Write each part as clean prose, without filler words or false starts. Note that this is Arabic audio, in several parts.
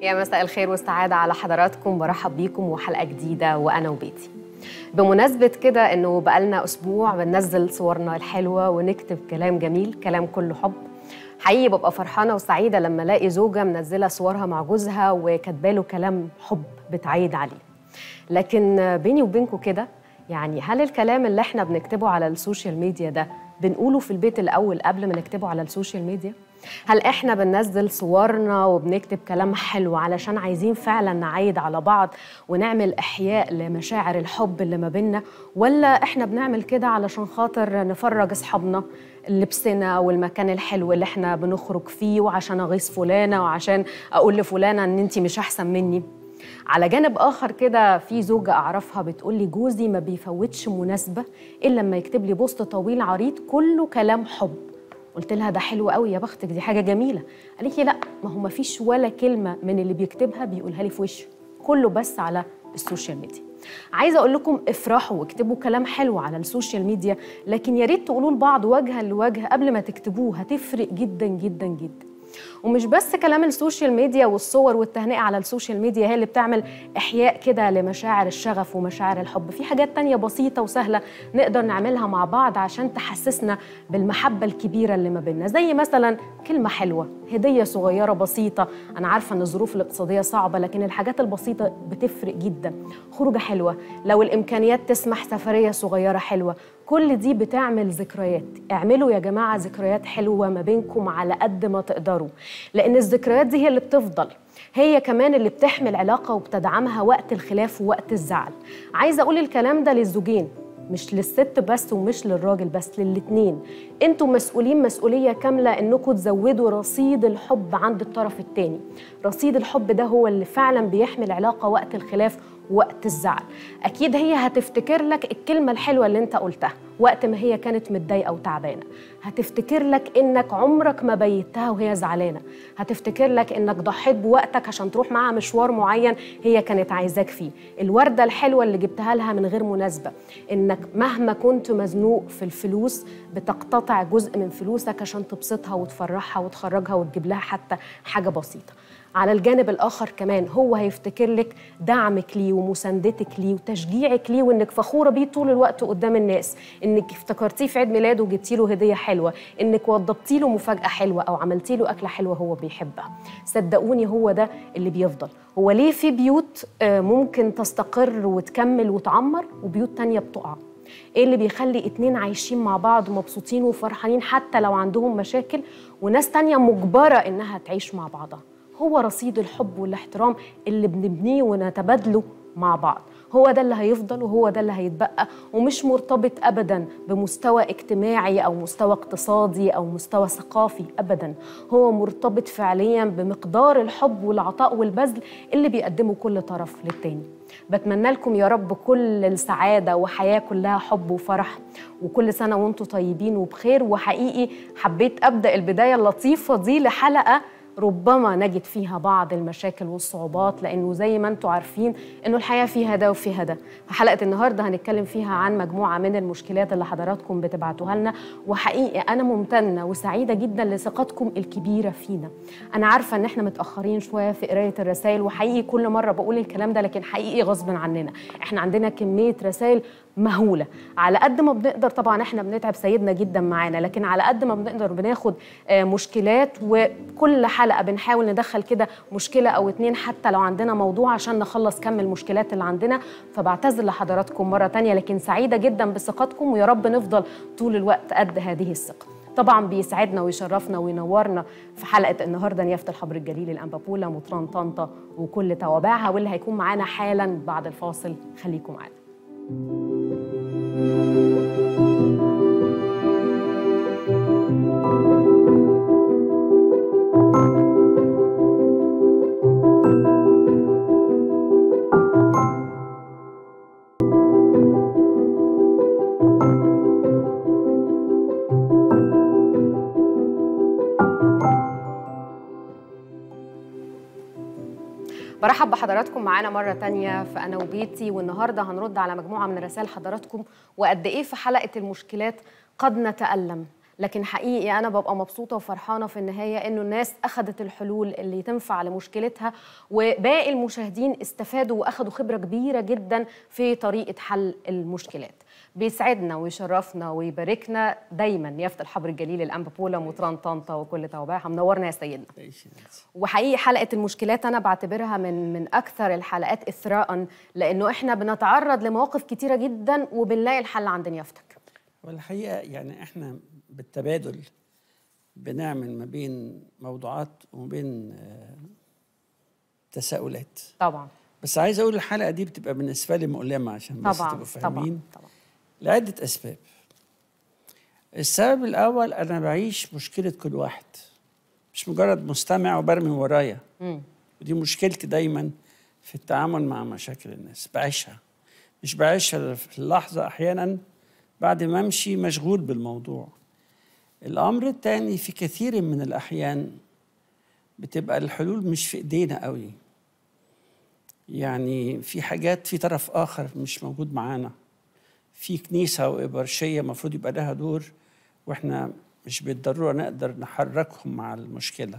يا مساء الخير والسعادة على حضراتكم، برحب بيكم وحلقة جديدة وأنا وبيتي. بمناسبة كده إنه بقالنا أسبوع بننزل صورنا الحلوة ونكتب كلام جميل، كلام كله حب. حقيقي ببقى فرحانة وسعيدة لما ألاقي زوجة منزلة صورها مع جوزها وكاتباله كلام حب بتعيد عليه. لكن بيني وبينكم كده، يعني هل الكلام اللي احنا بنكتبه على السوشيال ميديا ده بنقوله في البيت الأول قبل ما نكتبه على السوشيال ميديا؟ هل احنا بننزل صورنا وبنكتب كلام حلو علشان عايزين فعلا نعايد على بعض ونعمل إحياء لمشاعر الحب اللي ما بيننا، ولا احنا بنعمل كده علشان خاطر نفرج أصحابنا لبسنا والمكان الحلو اللي احنا بنخرج فيه، وعشان أغيظ فلانة وعشان أقول لفلانة إن انتي مش أحسن مني؟ على جانب آخر كده، في زوجة أعرفها بتقولي جوزي ما بيفوتش مناسبة إلا لما يكتب لي بوست طويل عريض كله كلام حب. قلت لها ده حلو قوي يا بختك، دي حاجة جميلة. قالت لي لا، ما هو ما فيش ولا كلمة من اللي بيكتبها بيقولها لي في وشه، كله بس على السوشيال ميديا. عايزة أقول لكم افرحوا واكتبوا كلام حلو على السوشيال ميديا، لكن يا ريت تقولوا لبعض وجها لوجه قبل ما تكتبوه، هتفرق جدا جدا جدا. ومش بس كلام السوشيال ميديا والصور والتهنئة على السوشيال ميديا هي اللي بتعمل إحياء كده لمشاعر الشغف ومشاعر الحب، في حاجات تانية بسيطة وسهلة نقدر نعملها مع بعض عشان تحسسنا بالمحبة الكبيرة اللي ما بيننا، زي مثلا كلمة حلوة، هدية صغيرة بسيطة. أنا عارفة أن الظروف الاقتصادية صعبة، لكن الحاجات البسيطة بتفرق جدا. خروجة حلوة، لو الإمكانيات تسمح سفرية صغيرة حلوة، كل دي بتعمل ذكريات. اعملوا يا جماعة ذكريات حلوة ما بينكم على قد ما تقدروا، لأن الذكريات دي هي اللي بتفضل، هي كمان اللي بتحمي العلاقة وبتدعمها وقت الخلاف ووقت الزعل. عايزة أقول الكلام ده للزوجين، مش للست بس ومش للراجل بس، للاتنين. انتوا مسؤولين مسؤولية كاملة انكم تزودوا رصيد الحب عند الطرف التاني. رصيد الحب ده هو اللي فعلا بيحمي العلاقة وقت الخلاف وقت الزعل. أكيد هي هتفتكر لك الكلمة الحلوة اللي انت قلتها وقت ما هي كانت متضايقة وتعبانة، هتفتكر لك إنك عمرك ما بيتها وهي زعلانة، هتفتكر لك إنك ضحيت بوقتك عشان تروح معها مشوار معين هي كانت عايزاك فيه، الوردة الحلوة اللي جبتها لها من غير مناسبة، إنك مهما كنت مزنوق في الفلوس بتقتطع جزء من فلوسك عشان تبسطها وتفرحها وتخرجها وتجيب لها حتى حاجة بسيطة. على الجانب الآخر كمان هو هيفتكر لك دعمك ليه ومساندتك ليه وتشجيعك ليه، وإنك فخورة بيه طول الوقت قدام الناس، إنك افتكرتيه في عيد ميلاده وجبتي له هدية حلوة، إنك وضبتي له مفاجأة حلوة أو عملتي له أكلة حلوة هو بيحبها. صدقوني هو ده اللي بيفضل. هو ليه في بيوت ممكن تستقر وتكمل وتعمر وبيوت تانية بتقع؟ ايه اللي بيخلي اتنين عايشين مع بعض ومبسوطين وفرحانين حتى لو عندهم مشاكل، وناس تانية مجبرة إنها تعيش مع بعضها؟ هو رصيد الحب والاحترام اللي بنبنيه ونتبادله مع بعض، هو ده اللي هيفضل وهو ده اللي هيتبقى، ومش مرتبط أبداً بمستوى اجتماعي أو مستوى اقتصادي أو مستوى ثقافي أبداً، هو مرتبط فعلياً بمقدار الحب والعطاء والبذل اللي بيقدمه كل طرف للتاني. بتمنى لكم يا رب كل السعادة وحياة كلها حب وفرح، وكل سنة وانتم طيبين وبخير. وحقيقي حبيت أبدأ البداية اللطيفة دي لحلقة ربما نجد فيها بعض المشاكل والصعوبات، لأنه زي ما انتم عارفين إنه الحياة فيها ده وفيها ده. فحلقة النهاردة هنتكلم فيها عن مجموعة من المشكلات اللي حضراتكم بتبعتوها لنا، وحقيقي أنا ممتنة وسعيدة جدا لثقتكم الكبيرة فينا. أنا عارفة إن احنا متأخرين شوية في قراية الرسائل، وحقيقي كل مرة بقول الكلام ده، لكن حقيقي غصب عننا احنا عندنا كمية رسائل مهولة. على قد ما بنقدر طبعا احنا بنتعب سيدنا جدا معانا، لكن على قد ما بنقدر بناخد مشكلات، وكل حلقة بنحاول ندخل كده مشكلة أو اتنين حتى لو عندنا موضوع عشان نخلص كم المشكلات اللي عندنا. فبعتذر لحضراتكم مرة تانية، لكن سعيدة جدا بثقتكم، ويا رب نفضل طول الوقت قد هذه الثقة. طبعا بيسعدنا ويشرفنا وينورنا في حلقة النهاردة نيافة الحبر الجليل الأنبا بولا مطران طنطا وكل توابعها، واللي هيكون معانا حالا بعد الفاصل. خليكم معانا. برحب بحضراتكم معانا مرة تانية في أنا وبيتي، والنهاردة هنرد على مجموعة من رسائل حضراتكم، وقد إيه في حلقة المشكلات قد نتألم لكن حقيقي أنا ببقى مبسوطة وفرحانة في النهاية إنه الناس أخدت الحلول اللي تنفع لمشكلتها، وباقي المشاهدين استفادوا وأخدوا خبرة كبيرة جدا في طريقة حل المشكلات. بيسعدنا ويشرفنا ويباركنا دايما يافت الحبر الجليل الأنبا بولا مطران طنطا وكل توابعها، منورنا يا سيدنا. وحقيقي حلقة المشكلات أنا بعتبرها من أكثر الحلقات إثراء، لأنه إحنا بنتعرض لمواقف كتيرة جدا وبنلاقي الحل عند يافتك. والحقيقة يعني إحنا بالتبادل بنعمل ما بين موضوعات وما بين تساؤلات. طبعا. بس عايز أقول الحلقة دي بتبقى بالنسبة لي مؤلمة عشان بس تبقوا فاهمين. طبعا. لعدة أسباب. السبب الأول أنا بعيش مشكلة كل واحد، مش مجرد مستمع وبرمي ورايا. ودي مشكلتي دايما في التعامل مع مشاكل الناس، بعيشها، مش بعيشها في اللحظة، أحيانا بعد ما أمشي مشغول بالموضوع. الأمر الثاني، في كثير من الأحيان بتبقى الحلول مش في إيدينا قوي، يعني في حاجات في طرف آخر مش موجود معانا، في كنيسة وإبرشية مفروض يبقى لها دور، وإحنا مش بالضرورة نقدر نحركهم مع المشكلة.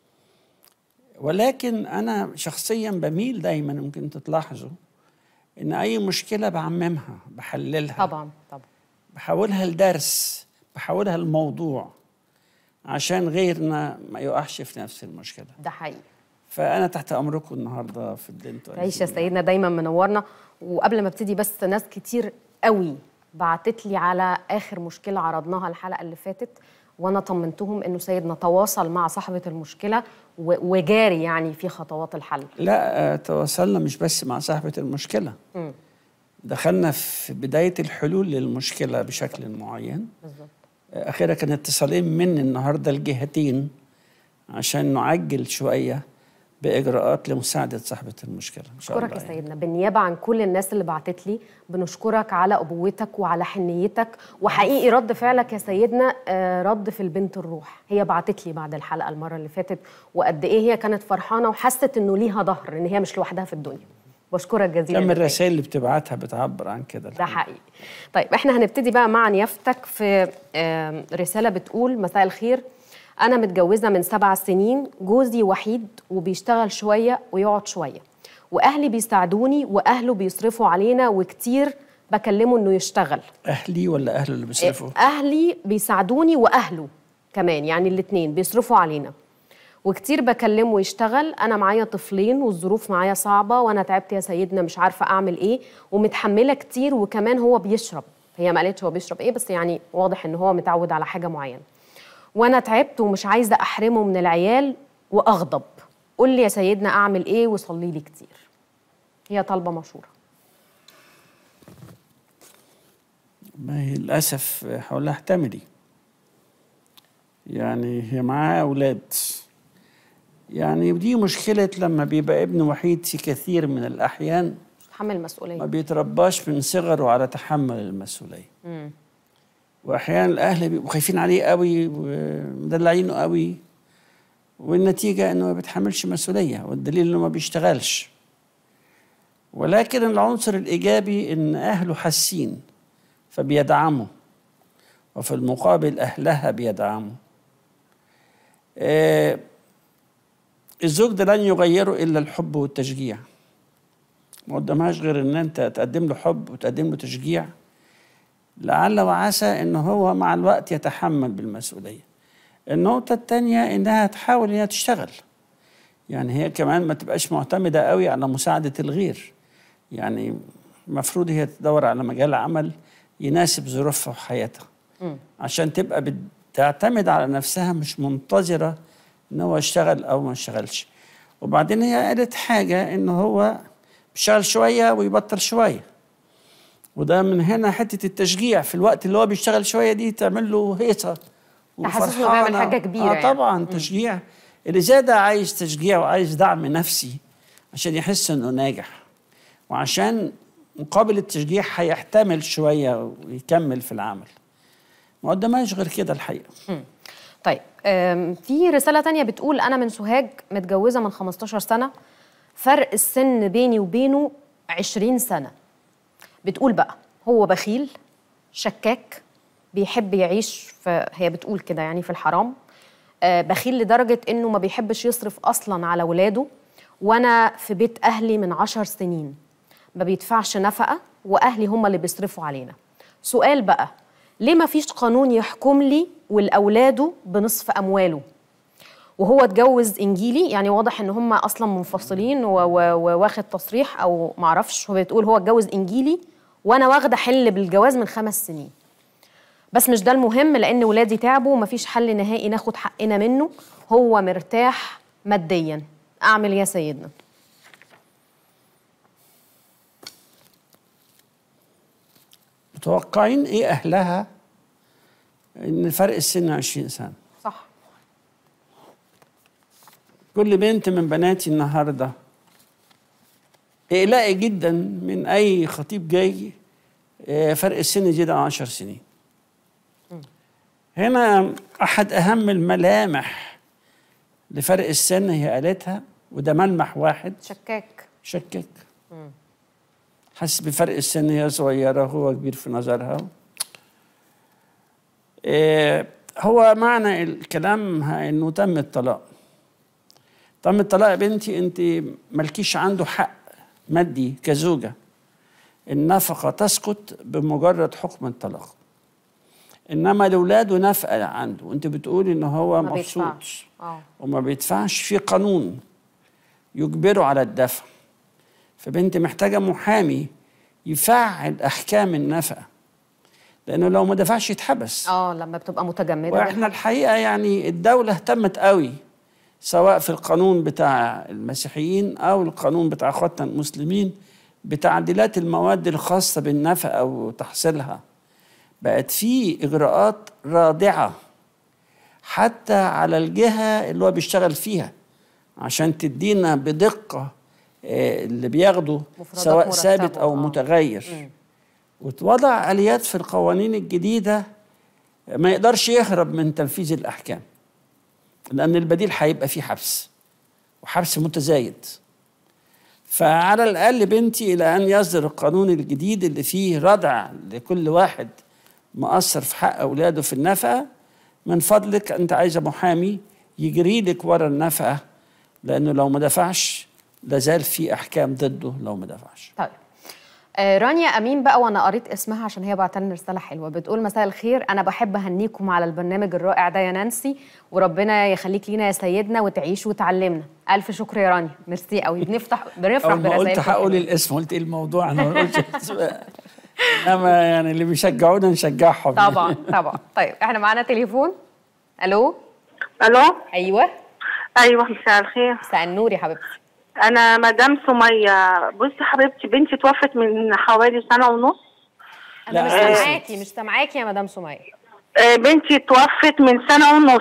ولكن أنا شخصيا بميل دايما، ممكن تتلاحظوا إن أي مشكلة بعممها، بحللها، طبعا بحولها لدرس، بحولها لموضوع عشان غيرنا ما يقعش في نفس المشكلة. ده حقيقي. فأنا تحت أمركم النهاردة في اللي انتوا تعيش يا سيدنا، دايما منورنا. وقبل ما ابتدي بس، ناس كتير قوي بعتت لي على آخر مشكلة عرضناها الحلقة اللي فاتت، وأنا طمنتهم إنه سيدنا تواصل مع صاحبة المشكلة وجاري يعني في خطوات الحل. لا، تواصلنا مش بس مع صاحبة المشكلة، دخلنا في بداية الحلول للمشكلة بشكل معين. بالظبط. أخيرا كان اتصالين مني النهاردة الجهتين عشان نعجل شوية بإجراءات لمساعدة صاحبة المشكلة. بشكرك يا سيدنا، بالنيابة عن كل الناس اللي بعتت لي، بنشكرك على أبوتك وعلى حنيتك، وحقيقي رد فعلك يا سيدنا رد في البنت الروح. هي بعتت لي بعد الحلقة المرة اللي فاتت وقد إيه هي كانت فرحانة وحست إنه ليها ظهر، إن هي مش لوحدها في الدنيا. بشكرك جزيلا. كم الرسائل اللي بتبعتها بتعبر عن كده. ده حقيقي. طيب احنا هنبتدي بقى مع نيافتك في رسالة بتقول: مساء الخير، أنا متجوزة من 7 سنين، جوزي وحيد وبيشتغل شوية ويقعد شوية، وأهلي بيساعدوني وأهله بيصرفوا علينا، وكتير بكلمه إنه يشتغل. أهلي ولا أهله اللي بيصرفوا؟ أهلي بيساعدوني وأهله كمان، يعني الاتنين بيصرفوا علينا، وكتير بكلمه يشتغل. أنا معايا طفلين والظروف معايا صعبة، وأنا تعبت يا سيدنا مش عارفة أعمل إيه، ومتحملة كتير، وكمان هو بيشرب. هي ما قالتش هو بيشرب إيه، بس يعني واضح إن هو متعود على حاجة معينة. وأنا تعبت ومش عايزة أحرمه من العيال وأغضب. قول لي يا سيدنا أعمل إيه، وصلي لي كتير. هي طالبة مشورة. ما هي للأسف هقول لها احتملي، يعني هي معاها أولاد، يعني ودي مشكلة لما بيبقى ابن وحيد في كثير من الأحيان تحمل المسؤولية، ما بيترباش من صغره على تحمل المسؤولية. وأحيانا الأهل بيبقوا خايفين عليه قوي ومدلعينه قوي، والنتيجة إنه ما بيتحملش مسؤولية، والدليل إنه ما بيشتغلش. ولكن العنصر الإيجابي إن أهله حاسين فبيدعموا، وفي المقابل أهلها بيدعموا. الزوج ده لن يغيره إلا الحب والتشجيع، ما قدامهاش غير إن أنت تقدم له حب وتقدم له تشجيع، لعل وعسى إنه هو مع الوقت يتحمل بالمسؤولية. النقطة التانية إنها تحاول إنها تشتغل، يعني هي كمان ما تبقاش معتمدة قوي على مساعدة الغير، يعني المفروض هي تدور على مجال عمل يناسب ظروفها وحياتها عشان تبقى بتعتمد على نفسها، مش منتظرة إن هو يشتغل أو ما يشتغلش. وبعدين هي قالت حاجة إنه هو بيشتغل شوية ويبطل شوية، وده من هنا حتة التشجيع في الوقت اللي هو بيشتغل شوية دي تعمل له هيصة تحسس إنه بيعمل حاجة كبيرة. طبعا يعني. تشجيع. اللي زي ده عايز تشجيع وعايز دعم نفسي عشان يحس إنه ناجح، وعشان مقابل التشجيع هيحتمل شوية ويكمل في العمل. ما قدامهاش غير كده الحقيقة. طيب في رسالة تانية بتقول: أنا من سوهاج، متجوزة من 15 سنة، فرق السن بيني وبينه 20 سنة. بتقول بقى: هو بخيل، شكاك، بيحب يعيش هي بتقول كده يعني في الحرام، بخيل لدرجة إنه ما بيحبش يصرف أصلاً على ولاده، وأنا في بيت أهلي من 10 سنين ما بيدفعش نفقة وأهلي هم اللي بيصرفوا علينا. سؤال بقى، ليه ما فيش قانون يحكم لي والأولاده بنصف أمواله؟ وهو اتجوز إنجيلي، يعني واضح إن هم أصلاً منفصلين وواخد تصريح أو معرفش، هو بتقول هو اتجوز إنجيلي وأنا واخدة حل بالجواز من 5 سنين. بس مش ده المهم، لأن ولادي تعبوا ومفيش حل نهائي ناخد حقنا منه، هو مرتاح ماديا. أعمل يا سيدنا؟ متوقعين إيه أهلها إن فرق السن 20 سنة؟ صح. كل بنت من بناتي النهاردة إقلقي جدا من أي خطيب جاي فرق السن زيادة عن 10 سنين. هنا أحد أهم الملامح لفرق السن هي قالتها، وده ملمح واحد، شكاك. حس بفرق السن، هي صغيرة هو كبير في نظرها. هو معنى الكلام إنه تم الطلاق. تم الطلاق يا بنتي، أنت مالكيش عنده حق مادي كزوجة. النفقة تسقط بمجرد حكم الطلاق. انما لاولاده نفقه عنده، وانت بتقولي ان هو مبسوط وما بيدفعش، في قانون يجبره على الدفع. فبنت محتاجه محامي يفعل احكام النفقه، لانه لو ما دفعش يتحبس. لما بتبقى متجمده. واحنا الحقيقه يعني الدوله اهتمت قوي، سواء في القانون بتاع المسيحيين او القانون بتاع اخواتنا المسلمين، بتعديلات المواد الخاصه بالنفقه وتحصيلها. بقت في إجراءات رادعة حتى على الجهة اللي هو بيشتغل فيها، عشان تدينا بدقة اللي بياخده سواء ثابت أو متغير. وتوضع آليات في القوانين الجديدة ما يقدرش يهرب من تنفيذ الأحكام، لأن البديل هيبقى فيه حبس، وحبس متزايد. فعلى الأقل بنتي إلى أن يصدر القانون الجديد اللي فيه ردع لكل واحد مقصر في حق أولاده في النفقة، من فضلك أنت عايزة محامي يجري لك ورا النفقة، لأنه لو ما دفعش لازال في أحكام ضده لو ما دفعش. طيب رانيا أمين بقى، وأنا قريت اسمها عشان هي بعتلنا رسالة حلوة، بتقول مساء الخير، أنا بحب أهنيكم على البرنامج الرائع ده يا نانسي، وربنا يخليك لينا يا سيدنا وتعيش وتعلمنا. ألف شكر يا رانيا، ميرسي قوي. بنفرح برسائلكم. قلت هقول الاسم، قلت إيه الموضوع، أنا ما قلتش انما يعني اللي بيشجعونا نشجعهم. طبعا. طيب احنا معانا تليفون. الو. ايوه مساء الخير. مساء النور يا حبيبتي. انا مدام سميه. بصي حبيبتي، بنتي توفت من حوالي 1.5 سنة. انا مش سامعاكي يا مدام سميه. بنتي توفت من 1.5 سنة.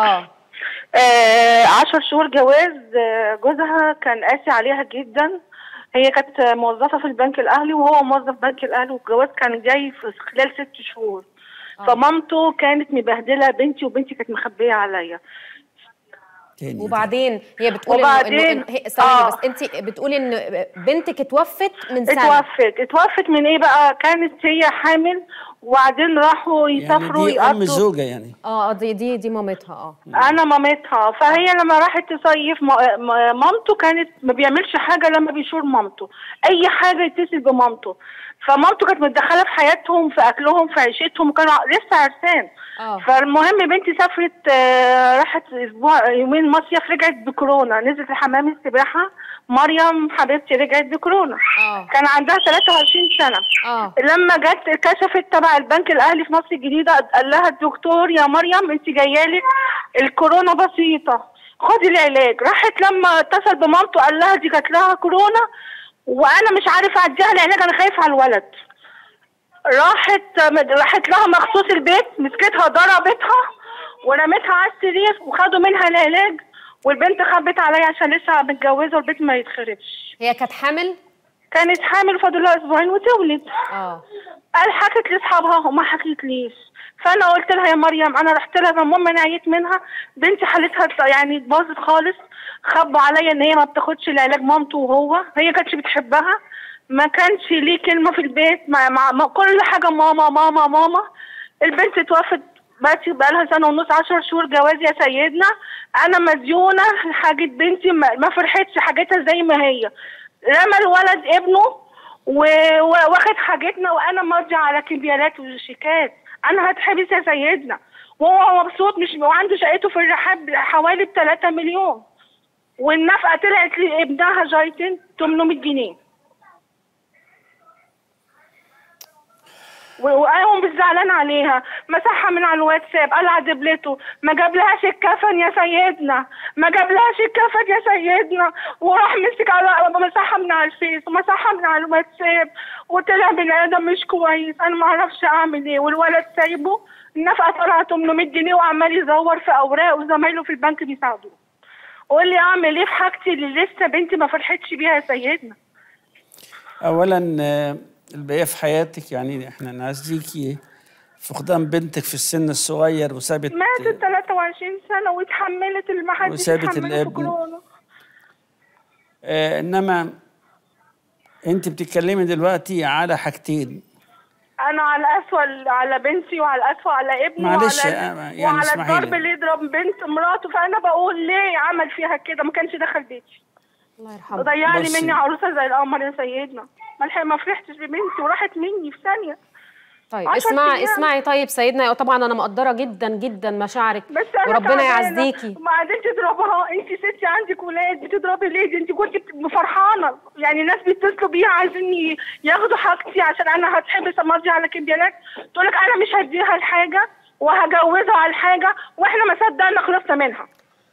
10 شهور جواز. جوزها كان قاسي عليها جدا. هي كانت موظفة في البنك الأهلي وهو موظف بنك الأهلي، والجواز كان جاي في خلال 6 شهور. فمامته كانت مبهدلة بنتي، وبنتي كانت مخبية عليا. وبعدين هي بتقول إنه ثواني بس، أنت بتقولي إن بنتك اتوفت من سنة. اتوفت من إيه بقى؟ كانت هي حامل، وبعدين راحوا يسافروا يعني دي أم الزوجة يعني. دي مامتها. أنا مامتها. فهي لما راحت تصيف مامته كانت ما بيعملش حاجة لما بيشور مامته، أي حاجة يتصل بمامته. فمامته كانت متدخلة في حياتهم، في أكلهم، في عيشتهم، وكانوا لسه عرسان. فالمهم بنتي سافرت، راحت يومين مصيف، رجعت بكورونا، نزلت حمام السباحة. مريم حبيبتي رجعت بكورونا. كان عندها 23 سنة. لما جت كشفت تبع البنك الأهلي في مصر الجديدة، قال لها الدكتور يا مريم انت جايالك الكورونا بسيطة، خدي العلاج. راحت لما اتصل بمامته قال لها دي جات لها كورونا وانا مش عارفه اديها العلاج، انا خايفه على الولد. راحت لها مخصوص البيت، مسكتها ضربتها ورمتها على السرير وخدوا منها العلاج، والبنت خبت عليا عشان لسه متجوزه والبيت ما يتخربش. هي كانت حامل؟ كانت حامل وفاضل لها اسبوعين وتولد. قال حكت لاصحابها وما حكيتليش. فانا قلت لها يا مريم، انا رحت لها المهم انا عيت منها، بنتي حالتها يعني باظت خالص. خبوا عليا ان هي ما بتاخدش العلاج مامته، وهو هي كانتش بتحبها، ما كانش ليه كلمه في البيت، مع كل حاجه ماما ماما ماما. البنت توفت بقى لها سنه ونص، 10 شهور جواز يا سيدنا. انا مديونه لحاجه بنتي، ما فرحتش حاجتها زي ما هي. رمى الولد ابنه واخد حاجتنا، وانا ماضيه على كمبيالات وشيكات. انا هتحبس يا سيدنا، وهو مبسوط مش وعنده شقته في الرحاب حوالي ب3 مليون، والنفقه طلعت لابنها جايتين 800 جنيه. وقام بالزعلان عليها، مسحها من على الواتساب، قلع دبلته، ما جابلهاش الكفن يا سيدنا، ما جابلهاش الكفن يا سيدنا، وراح مسك على مسحها من على الفيس ومسحها من على الواتساب، وطلع بني ادم مش كويس. انا ما اعرفش اعمل ايه، والولد سايبه، النفقه طلعت 800 جنيه وعمال يزور في اوراق، وزمايله في البنك بيساعدوه. قول لي اعمل ايه في حاجتي اللي لسه بنتي ما فرحتش بيها يا سيدنا؟ اولا البقية في حياتك، يعني احنا نعزيكي فقدان بنتك في السن الصغير، وسابت ماتت 23 سنة واتحملت اللي ما حدش وسابت يتحمله في الابن. كورونا. انما انت بتتكلمي دلوقتي على حاجتين. أنا على الأسوأ على بنتي، وعلى الأسوأ على ابني، معلش يعني وعلى الضرب اللي يضرب بنت مراته. فأنا بقول ليه عمل فيها كده؟ ما كانش دخل بيتي. الله يرحمه. ضيع لي مني عروسة زي القمر يا سيدنا. ما فرحتش ببنتي وراحت مني في ثانية. طيب اسمعي طيب سيدنا، طبعا انا مقدره جدا جدا مشاعرك، بس أنا وربنا يعزيكي. وبعدين تضربها، انت ستي عندك ولاد، بتضربي ليه؟ انت كنت فرحانه، يعني ناس بيتصلوا بيها عايزين ياخدوا حاجتي عشان انا هتحبس ماضي على كمبيالات، تقول لك انا مش هديها الحاجه وهجوزها على الحاجه، واحنا ما صدقنا خلصنا منها.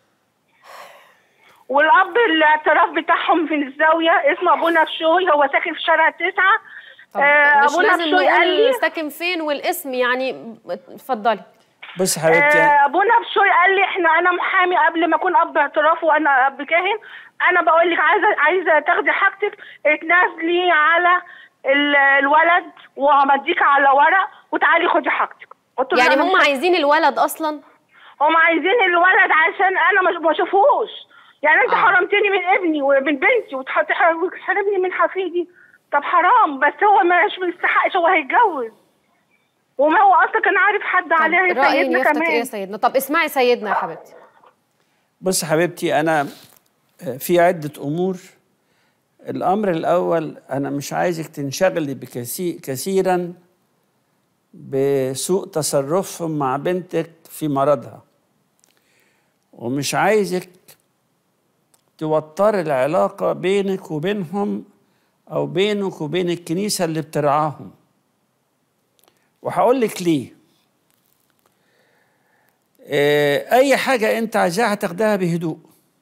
والاب الاعتراف بتاعهم في الزاويه اسمه ابونا بشوي، هو ساكن في شارع 9. مش لازم نقول ساكن فين والاسم، يعني اتفضلي. بص حبيبتي، ابونا بشوي قال لي انا محامي قبل ما اكون اب اعتراف، وانا اب كاهن. انا بقول لك عايزه تاخدي حاجتك، اتنازلي على الولد وهمديك على ورق وتعالي خدي حاجتك. يعني هم عايزين الولد اصلا؟ هم عايزين الولد عشان انا ما اشوفوش. يعني انت حرمتني من ابني ومن بنتي وتحرمني من حفيدي. طب حرام، بس هو مش بيستحقش، هو هيتجوز وما هو اصلا كان عارف حد عليها يا سيدنا كمان. ايه يا سيدنا؟ طب اسمعي سيدنا يا حبيبتي. بص يا حبيبتي، انا في عده امور. الامر الاول، انا مش عايزك تنشغلي كثيرا بسوء تصرفهم مع بنتك في مرضها، ومش عايزك توتر العلاقه بينك وبينهم أو بينك وبين الكنيسة اللي بترعاهم. وهقول لك ليه. أي حاجة أنت عايزاها تاخدها بهدوء،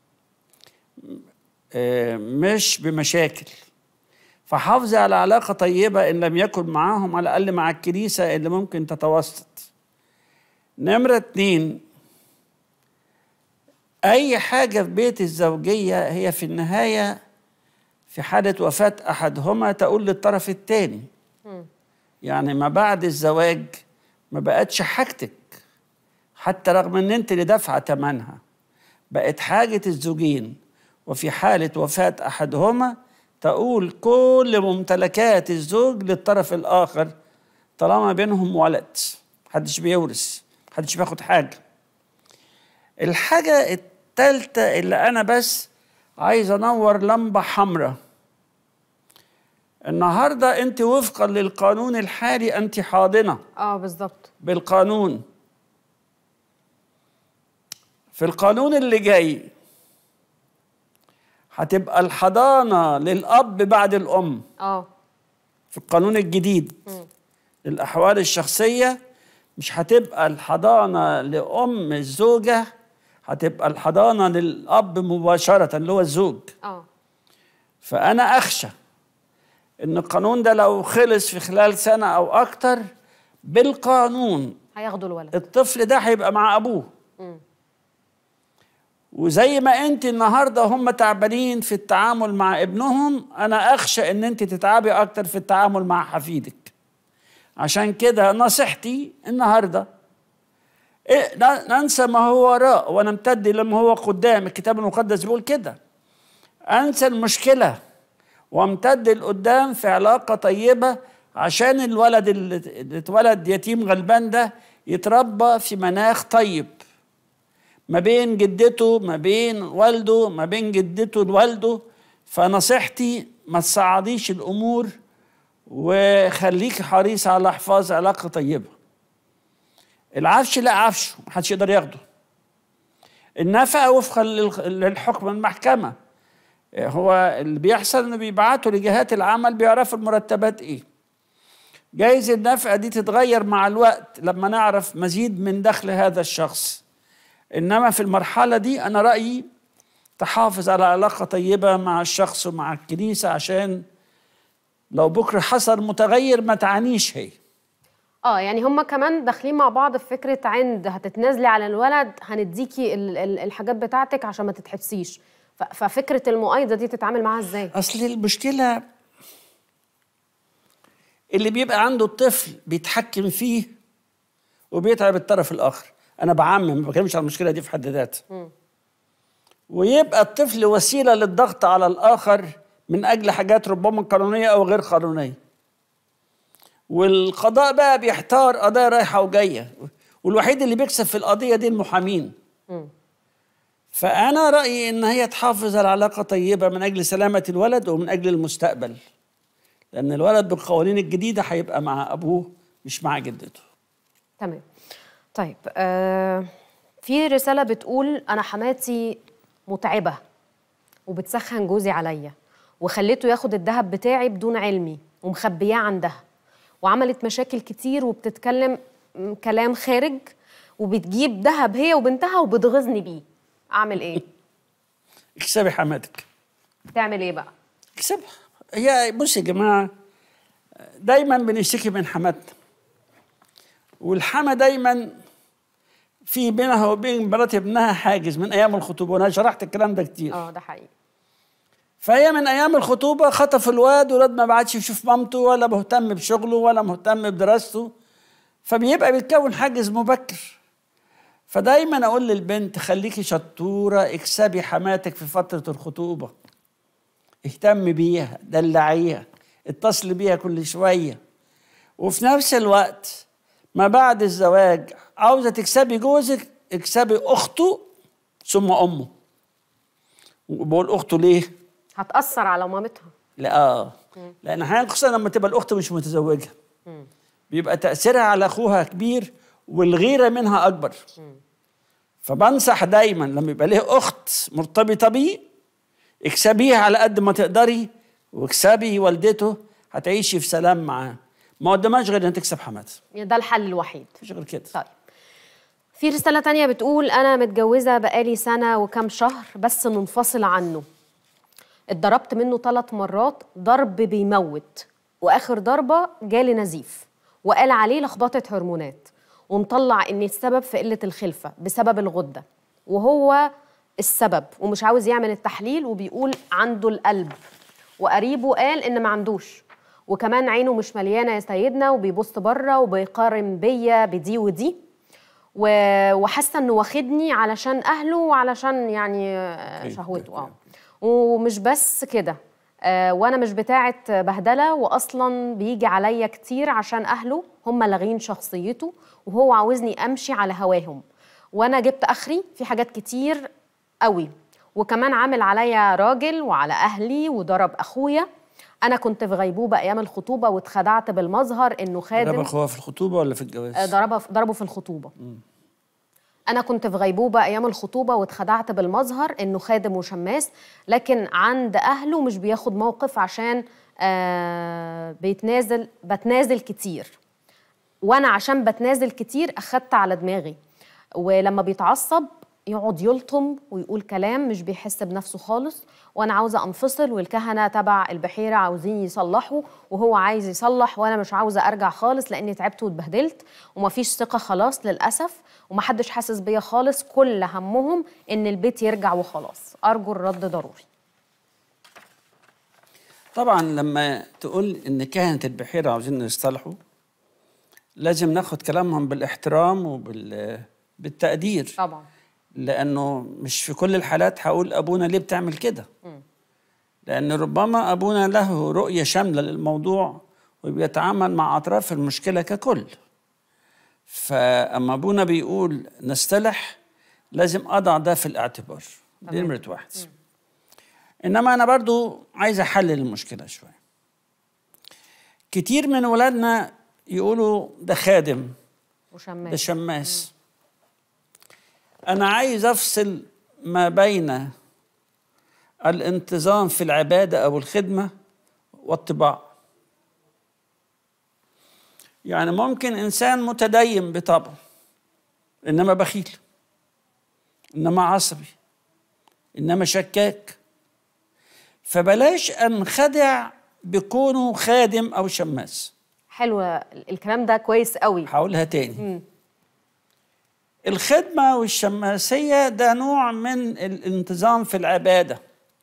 مش بمشاكل. فحافظي على علاقة طيبة، إن لم يكن معاهم على الأقل مع الكنيسة اللي ممكن تتوسط. نمرة 2، أي حاجة في بيت الزوجية هي في النهاية في حالة وفاة أحدهما تقول للطرف الثاني. يعني ما بعد الزواج ما بقتش حاجتك، حتى رغم ان انت اللي دافعه ثمنها، بقت حاجة الزوجين. وفي حالة وفاة أحدهما تقول كل ممتلكات الزوج للطرف الآخر، طالما بينهم ولد، محدش بيورث، محدش بياخد حاجة. الحاجة الثالثة اللي أنا بس عايز أنور لمبة حمراء. النهاردة أنت وفقا للقانون الحالي أنت حاضنة. بالظبط. بالقانون. في القانون اللي جاي هتبقى الحضانة للأب بعد الأم. في القانون الجديد للأحوال الشخصية مش هتبقى الحضانة لأم الزوجة، هتبقى الحضانة للأب مباشرة اللي هو الزوج. فأنا أخشى إن القانون ده لو خلص في خلال سنة أو أكتر، بالقانون هياخدوا الولد، الطفل ده هيبقى مع أبوه. وزي ما أنت النهاردة هم تعبانين في التعامل مع ابنهم، أنا أخشى إن أنت تتعبي أكتر في التعامل مع حفيدك. عشان كده نصيحتي النهاردة، ننسى ما هو وراء ونمتد لما هو قدام. الكتاب المقدس بيقول كده، أنسى المشكلة وامتد لقدام في علاقة طيبة عشان الولد اللي اتولد يتيم غلبان ده يتربى في مناخ طيب ما بين جدته ما بين والده ما بين جدته لوالده. فنصيحتي ما تصعديش الأمور وخليك حريص على حفاظ علاقة طيبة. العفش لا عفشه محدش يقدر ياخده. النفقة وفقا للحكم المحكمة. هو اللي بيحصل انه بيبعتوا لجهات العمل بيعرفوا المرتبات ايه. جايز النفقة دي تتغير مع الوقت لما نعرف مزيد من دخل هذا الشخص. انما في المرحلة دي انا رأيي تحافظ على علاقة طيبة مع الشخص ومع الكنيسة عشان لو بكرة حصل متغير ما تعانيش هي. يعني هم كمان داخلين مع بعض في فكرة عند هتتنازلي على الولد هنديكي الحاجات بتاعتك عشان ما تتحبسيش. ففكرة المؤايدة دي تتعامل معاها ازاي؟ اصل المشكلة اللي بيبقى عنده الطفل بيتحكم فيه وبيتعب الطرف الآخر. أنا بعمم ما بتكلمش عن المشكلة دي في حد ذاتها. ويبقى الطفل وسيلة للضغط على الآخر من أجل حاجات ربما قانونية أو غير قانونية. والقضاء بقى بيحتار قضايا رايحة وجاية، والوحيد اللي بيكسب في القضية دي المحامين. فأنا رأيي إن هي تحافظ على علاقة طيبة من أجل سلامة الولد ومن أجل المستقبل، لأن الولد بالقوانين الجديدة هيبقى مع أبوه مش مع جدته. تمام. طيب في رسالة بتقول أنا حماتي متعبة وبتسخن جوزي عليا وخليته ياخد الذهب بتاعي بدون علمي ومخبياه عندها، وعملت مشاكل كتير وبتتكلم كلام خارج وبتجيب ذهب هي وبنتها وبتغزني بيه. أعمل إيه؟ اكسبي حماتك. تعمل إيه بقى؟ اكسبها. هي بص يا جماعة، دايما بنشتكي من حماتنا، والحما دايما في بينها وبين مرات ابنها حاجز من ايام الخطوبه، وانا شرحت الكلام ده كتير. ده حقيقي. فهي من ايام الخطوبه خطف الواد، والواد ما بعدش يشوف مامته ولا مهتم بشغله ولا مهتم بدراسته، فبيبقى بيتكون حاجز مبكر. فدايما اقول للبنت خليكي شطوره، اكسبي حماتك في فتره الخطوبه، اهتمي بيها، دلعيها، اتصلي بيها كل شويه. وفي نفس الوقت ما بعد الزواج عاوزه تكسبي جوزك، اكسبي اخته ثم امه. وبقول اخته ليه؟ هتأثر على مامتها. لا لان احيانا خصوصا لما تبقى الاخت مش متزوجه بيبقى تاثيرها على اخوها كبير والغيره منها اكبر. فبنصح دايما لما يبقى ليه اخت مرتبطه بيه اكسبيها على قد ما تقدري، واكسبي والدته، هتعيشي في سلام معاه. ما قدامهاش غير ان تكسب حماتها. ده الحل الوحيد. مفيش غير كده. طيب في رسالة تانية بتقول أنا متجوزة بقالي سنة وكم شهر بس منفصلة عنه. اتضربت منه 3 مرات ضرب بيموت، وآخر ضربة جالي نزيف وقال عليه لخبطة هرمونات، ومطلع إن السبب في قلة الخلفة بسبب الغدة، وهو السبب ومش عاوز يعمل التحليل، وبيقول عنده القلب، وقريبه قال إن ما عندوش، وكمان عينه مش مليانة يا سيدنا، وبيبص بره وبيقارن بيا بدي ودي، وحاسة إنه واخدني علشان أهله وعلشان يعني شهوته. ومش بس كده، وانا مش بتاعه بهدله، واصلا بيجي عليا كتير عشان اهله هم لاغين شخصيته، وهو عاوزني امشي على هواهم، وانا جبت اخري في حاجات كتير قوي، وكمان عامل عليا راجل وعلى اهلي وضرب اخويا. انا كنت في غيبوبه ايام الخطوبه واتخدعت بالمظهر انه خادم. ضرب اخوها في الخطوبه ولا في الجواز؟ ضربه في الخطوبه. أنا كنت في غيبوبة أيام الخطوبة واتخدعت بالمظهر إنه خادم وشماس، لكن عند أهله مش بياخد موقف عشان بتنازل كتير، وأنا عشان بتنازل كتير أخدت على دماغي، ولما بيتعصب يقعد يلطم ويقول كلام مش بيحس بنفسه خالص، وأنا عاوزة أنفصل، والكهنة تبع البحيرة عاوزين يصلحوا وهو عايز يصلح، وأنا مش عاوزة أرجع خالص لأني تعبت واتبهدلت ومفيش ثقة خلاص للأسف، ومحدش حاسس بيا خالص، كل همهم إن البيت يرجع وخلاص، أرجو الرد ضروري. طبعا لما تقول إن كهنة البحيرة عاوزين يصطلحوا لازم ناخد كلامهم بالاحترام وبالتقدير طبعا، لأنه مش في كل الحالات هقول أبونا ليه بتعمل كده، لأن ربما أبونا له رؤية شاملة للموضوع وبيتعامل مع أطراف المشكلة ككل. فأما أبونا بيقول نصطلح لازم أضع ده في الاعتبار. دي نمرة واحد. إنما أنا برضو عايز أحلل المشكلة شوية. كتير من ولادنا يقولوا ده خادم، ده شماس. أنا عايز أفصل ما بين الانتظام في العبادة أو الخدمة والطباع. يعني ممكن إنسان متدين بطبعه إنما بخيل، إنما عصبي، إنما شكاك، فبلاش أنخدع بكونه خادم أو شماس. حلوة الكلام ده، كويس قوي. هقولها تاني. الخدمة والشماسية ده نوع من الانتظام في العبادة،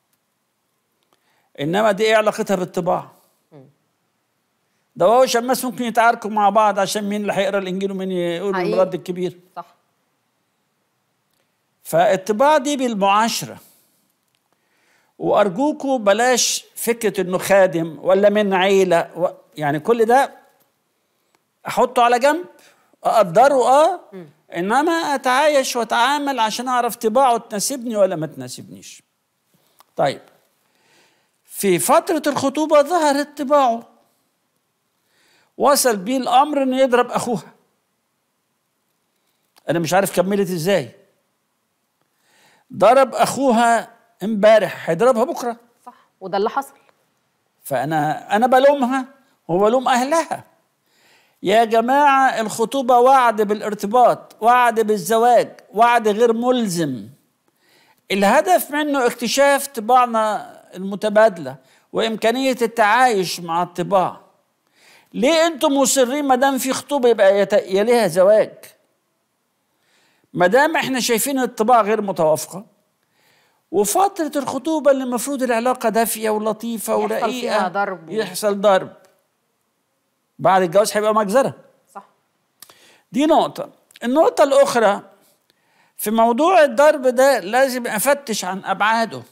إنما دي إيه علاقتها بالطباع؟ ده هو شماس ممكن يتعاركوا مع بعض عشان مين اللي هيقرا الإنجيل ومين يقول المراد الكبير. صح. فالطباع دي بالمعاشرة. وأرجوكوا بلاش فكرة إنه خادم ولا من عيلة يعني كل ده أحطه على جنب، أقدره إنما أتعايش وأتعامل عشان أعرف طباعه تناسبني ولا ما تناسبنيش. طيب، في فترة الخطوبة ظهرت طباعه، وصل بيه الأمر إنه يضرب أخوها. أنا مش عارف كملت إزاي. ضرب أخوها امبارح، هيضربها بكرة. صح، وده اللي حصل. فأنا بلومها وبلوم أهلها. يا جماعة، الخطوبة وعد بالارتباط، وعد بالزواج، وعد غير ملزم. الهدف منه اكتشاف طباعنا المتبادلة وإمكانية التعايش مع الطباع. ليه أنتم مصرين ما دام في خطوبة يبقى يليها زواج؟ ما دام احنا شايفين الطباع غير متوافقة، وفترة الخطوبة اللي المفروض العلاقة دافية ولطيفة ورقيقة يحصل ضرب، بعد الجواز هيبقى مجزرة. صح. دي نقطة. النقطة الأخرى في موضوع الضرب ده لازم أفتش عن أبعاده.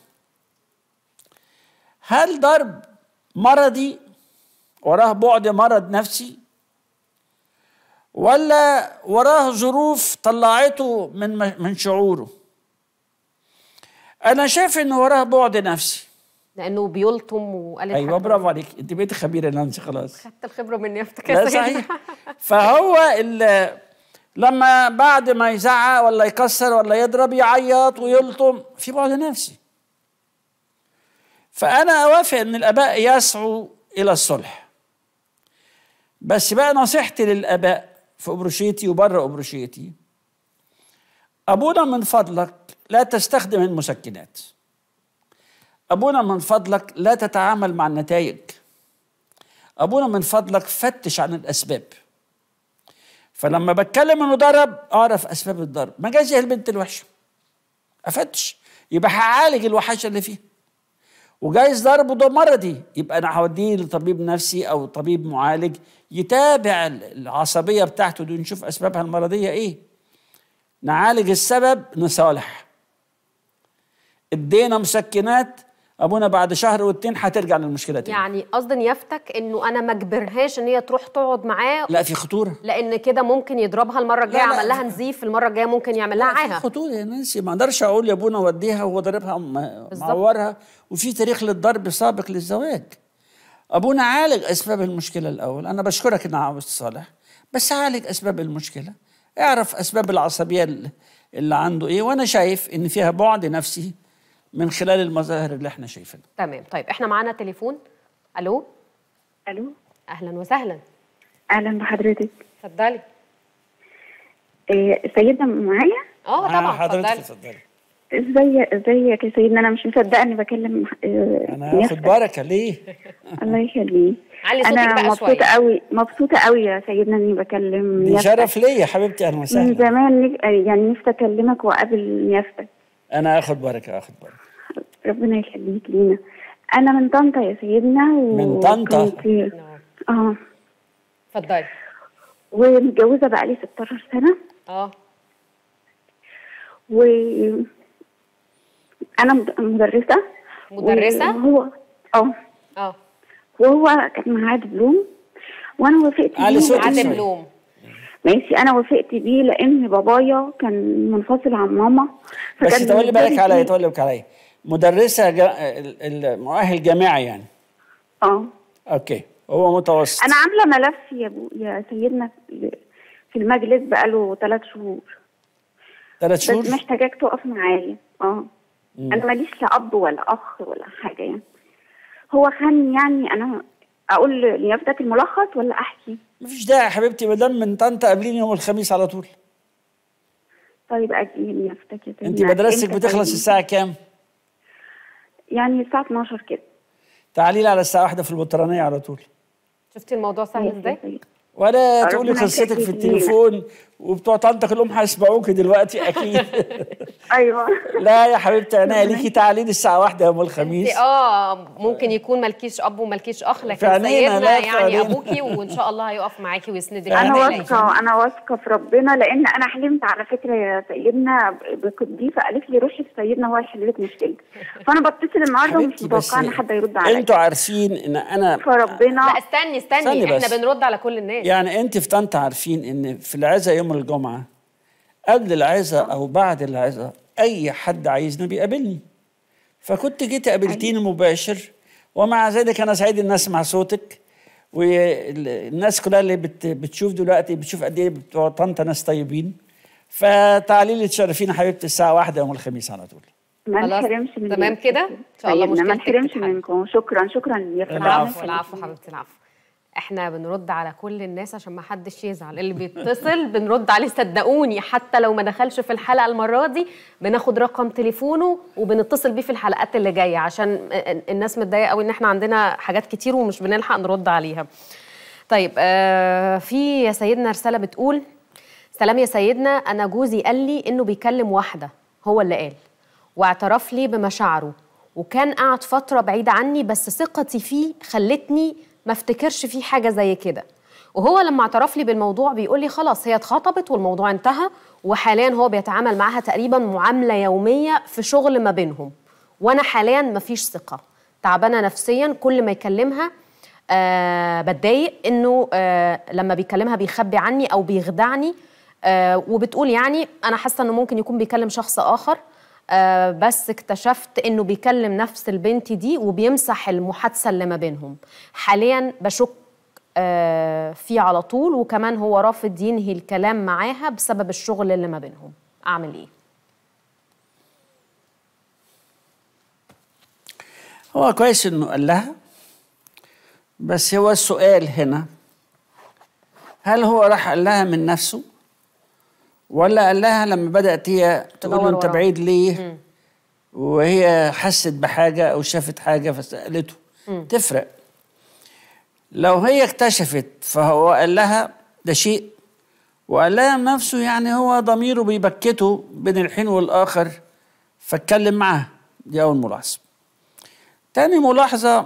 هل ضرب مرضي وراه بعد مرض نفسي، ولا وراه ظروف طلعته من شعوره؟ أنا شايف إنه وراه بعد نفسي، لأنه بيلطم وقالت. أيوة، برافو عليك، أنت بقيتي خبيرة يا نانسي، خلاص خدت الخبرة مني أفتكر. لا صحيح. فهو لما بعد ما يزعق ولا يكسر ولا يضرب يعيط ويلطم، في بعد نفسي. فأنا أوافق إن الآباء يسعوا إلى الصلح، بس بقى نصيحتي للآباء في أبروشيتي وبره أبروشيتي: أبونا من فضلك لا تستخدم المسكنات. أبونا من فضلك لا تتعامل مع النتائج. أبونا من فضلك فتش عن الأسباب. فلما بتكلم إنه ضرب أعرف أسباب الضرب. ما جاش البنت الوحشة، أفتش، يبقى هعالج الوحشة اللي فيها. وجايز ضربه ده مرضي، يبقى أنا هوديه لطبيب نفسي أو طبيب معالج يتابع العصبية بتاعته دي، نشوف أسبابها المرضية إيه، نعالج السبب، نصالح. ادينا مسكنات، ابونا بعد شهر واتنين هترجع للمشكله تاني. يعني قصد نيافتك انه انا ما اجبرهاش ان هي تروح تقعد معاه. لا، في خطوره، لان كده ممكن يضربها المره الجايه. عمل لها نزيف، المره الجايه ممكن يعمل لها عاهه. في خطوره يا نانسي. ما اقدرش اقول يا ابونا وديها وهو ضاربها معورها وفي تاريخ للضرب سابق للزواج. ابونا عالج اسباب المشكله الاول. انا بشكرك انك عاوز تصالح، بس عالج اسباب المشكله، اعرف اسباب العصبيه اللي عنده ايه. وانا شايف ان فيها بعد نفسي من خلال المظاهر اللي احنا شايفينها. تمام. طيب احنا معانا تليفون. الو. الو، اهلا وسهلا. اهلا بحضرتك. اتفضلي. سيدنا معايا؟ طبعا، اتفضلي. ازيك يا سيدنا؟ انا مش مصدقه اني بكلم. انا هاخد بركه ليه؟ الله يخليك. انا مبسوطه قوي يا سيدنا اني بكلم. دي شرف ليا يا حبيبتي، اهلا وسهلا. من زمان يعني نفسي اكلمك واقابل نيافتك. انا اخد بركه. ربنا يخليك لينا. انا من طنطا يا سيدنا. من طنطا؟ اتفضلي. ومتجوزه بقالي 16 سنه. وانا مدرسه. وهو وهو كان معاه دبلوم. وانا وافقت على بيه. صوتك عدم شوية. لوم. ماشي، انا وافقت بيه لان بابايا كان منفصل عن ماما. بس تولي بالك بالنسبة عليا، لي تولي بالك عليا، مدرسة المؤهل جامعي يعني. اوكي، هو متوسط. انا عامله ملف يا سيدنا في المجلس بقاله 3 شهور. 3 شهور؟ بس محتاجاك تقف معايا. انا ماليش لا اب ولا اخ ولا حاجه يعني. هو خاني يعني. انا اقول ليافتك الملخص ولا احكي؟ مفيش داعي يا حبيبتي، ما دام من طنطا قابليني يوم الخميس على طول. طيب اجي ليافتك يا سيدنا. انت مدرستك بتخلص الساعة كام؟ يعني الساعه 12 كده. تعالي لي على الساعة 1 في البطرانية على طول. شفتي الموضوع سهل ازاي؟ ولا تقولي ربنا قصتك في يخليك التليفون وبتوع طنطا كلهم هيسمعوكي دلوقتي اكيد. ايوه. لا يا حبيبتي، انا ليكي تعالي لي الساعة 1 يوم الخميس. ممكن يكون مالكيش اب ومالكيش اخ، في لكن عينينا، سيدنا لا، في يعني عينينا. ابوكي، وان شاء الله هيقف معاكي ويسندك. انا ما تقلقيش. واثقه في ربنا، لان انا حلمت على فكره يا سيدنا بقديسه قالت لي روحي لسيدنا هو هيحل لك مشكلتك. فانا بتصل النهارده ومش حبيبتي، بس متوقعه ان حد يرد عليا. انتوا عارفين ان انا فربنا. لا استني استني احنا بس. بنرد على كل الناس. يعني انت في طنطا عارفين ان في العزاء يوم الجمعة قبل العزاء او بعد العزاء اي حد عايزني بيقابلني. فكنت جيت قابلتيني مباشر، ومع ذلك انا سعيد ان اسمع صوتك. والناس كلها اللي بتشوف دلوقتي بتشوف قد ايه بتوع طنطا ناس طيبين. فتعالي لي تشرفينا حبيبتي الساعة 1 يوم الخميس على طول. ما خلاص، نحرمش من تمام كده ان شاء الله. ما مشكلتك نحرمش تتحل. منكم. شكرا يا فندم. العفو حبيبتي، العفو. احنا بنرد على كل الناس عشان ما حدش يزعل. اللي بيتصل بنرد عليه، صدقوني. حتى لو ما دخلش في الحلقه المره دي بناخد رقم تليفونه وبنتصل بيه في الحلقات اللي جايه، عشان الناس متضايقه قوي ان احنا عندنا حاجات كتير ومش بنلحق نرد عليها. طيب في يا سيدنا رساله بتقول: سلام يا سيدنا، انا جوزي قال لي انه بيكلم واحده، هو اللي قال، واعترف لي بمشاعره، وكان قاعد فتره بعيده عني، بس ثقتي فيه خلتني ما افتكرش فيه حاجه زي كده. وهو لما اعترف لي بالموضوع بيقول لي خلاص هي اتخطبت والموضوع انتهى، وحاليا هو بيتعامل معاها تقريبا معامله يوميه في شغل ما بينهم. وانا حاليا ما فيش ثقه، تعبانه نفسيا، كل ما يكلمها بتضايق انه لما بيكلمها بيخبي عني او بيخدعني. وبتقول يعني انا حاسه انه ممكن يكون بيكلم شخص اخر، بس اكتشفت انه بيكلم نفس البنت دي وبيمسح المحادثه اللي ما بينهم. حاليا بشك فيه على طول، وكمان هو رافض ينهي الكلام معاها بسبب الشغل اللي ما بينهم. اعمل ايه؟ هو كويس انه قال لها، بس هو السؤال هنا: هل هو راح قال لها من نفسه، ولا قال لها لما بدأت هي تقول له انت بعيد ليه؟ وهي حست بحاجة او شافت حاجة فسألته؟ تفرق. لو هي اكتشفت فهو قال لها ده شيء، وقال لها من نفسه، يعني هو ضميره بيبكته بين الحين والآخر فاتكلم معاها. دي أول ملاحظة. تاني ملاحظة،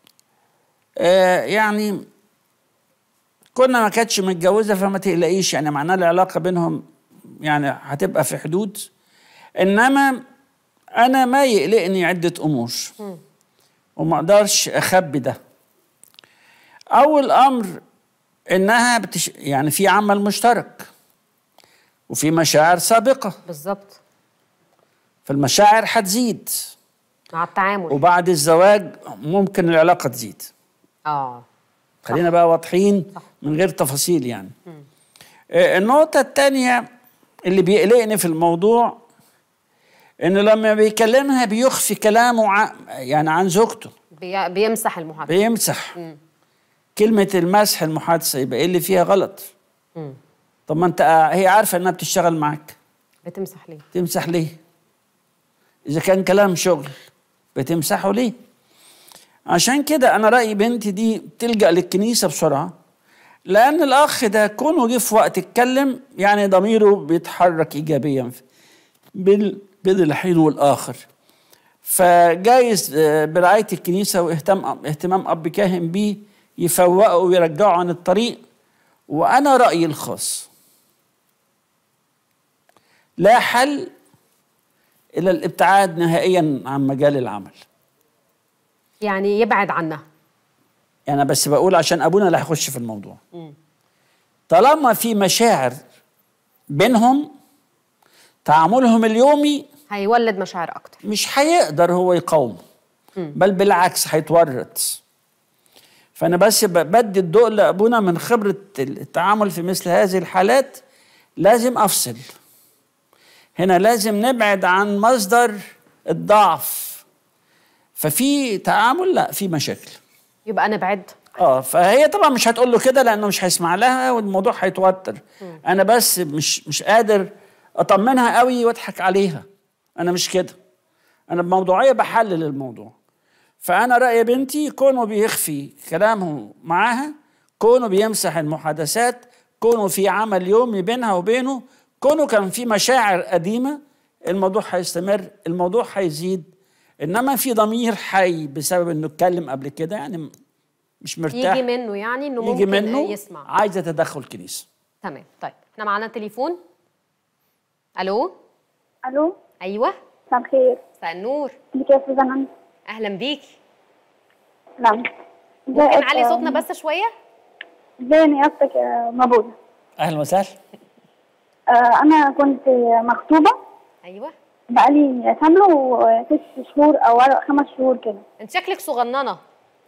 يعني كنا ما كانتش متجوزة فما تقلقيش، يعني معناه العلاقة بينهم يعني هتبقى في حدود. إنما أنا ما يقلقني عدة أمور وما أقدرش أخبي ده. أول أمر إنها يعني في عمل مشترك وفي مشاعر سابقة. بالظبط. فالمشاعر هتزيد مع التعامل، وبعد الزواج ممكن العلاقة تزيد. خلينا بقى واضحين من غير تفاصيل يعني. النقطة الثانية اللي بيقلقني في الموضوع إنه لما بيكلمها بيخفي كلامه يعني عن زوجته. بيمسح المحادثة. بيمسح. كلمة المسح المحادثة يبقى إيه اللي فيها غلط؟ طب ما أنت هي عارفة إنها بتشتغل معاك، بتمسح ليه؟ تمسح ليه؟ إذا كان كلام شغل بتمسحه ليه؟ عشان كده أنا رأيي بنتي دي تلجأ للكنيسة بسرعة، لأن الأخ ده كونه جه في وقت اتكلم يعني ضميره بيتحرك إيجابيا بين الحين والآخر. فجايز برعاية الكنيسة واهتمام أب كاهن بيه يفوقه ويرجعه عن الطريق. وأنا رأيي الخاص لا حل إلى الابتعاد نهائيا عن مجال العمل. يعني يبعد عنها. يعني بس بقول عشان ابونا اللي هيخش في الموضوع. طالما في مشاعر بينهم، تعاملهم اليومي هيولد مشاعر اكتر. مش هيقدر هو يقاوم، بل بالعكس هيتورط. فانا بس بدي الضوء لابونا من خبره التعامل في مثل هذه الحالات. لازم افصل هنا، لازم نبعد عن مصدر الضعف. ففي تعامل، لا في مشاكل، يبقى نبعد. فهي طبعا مش هتقول له كده لانه مش هيسمع لها والموضوع هيتوتر. انا بس مش قادر اطمنها قوي واضحك عليها. انا مش كده، انا بموضوعيه بحلل الموضوع. فانا راي بنتي كونه بيخفي كلامه معاها، كونه بيمسح المحادثات، كونه في عمل يومي بينها وبينه، كونه كان في مشاعر قديمه، الموضوع هيستمر، الموضوع هيزيد. انما في ضمير حي بسبب انه اتكلم قبل كده، يعني مش مرتاح، يجي منه يعني انه يجي ممكن منه يسمع. عايزه تدخل كنيسه. تمام. طيب احنا معانا تليفون. الو. الو. ايوه. مساء الخير. مساء النور. ازيك يا استاذه نانسي؟ اهلا بيكي. نعم. ممكن نعلي صوتنا بس شويه؟ ازاي نيابتك يا مبوده؟ اهلا وسهلا. انا كنت مخطوبه. ايوه. بقالي سنه و6 شهور او 5 شهور كده. انت شكلك صغننه.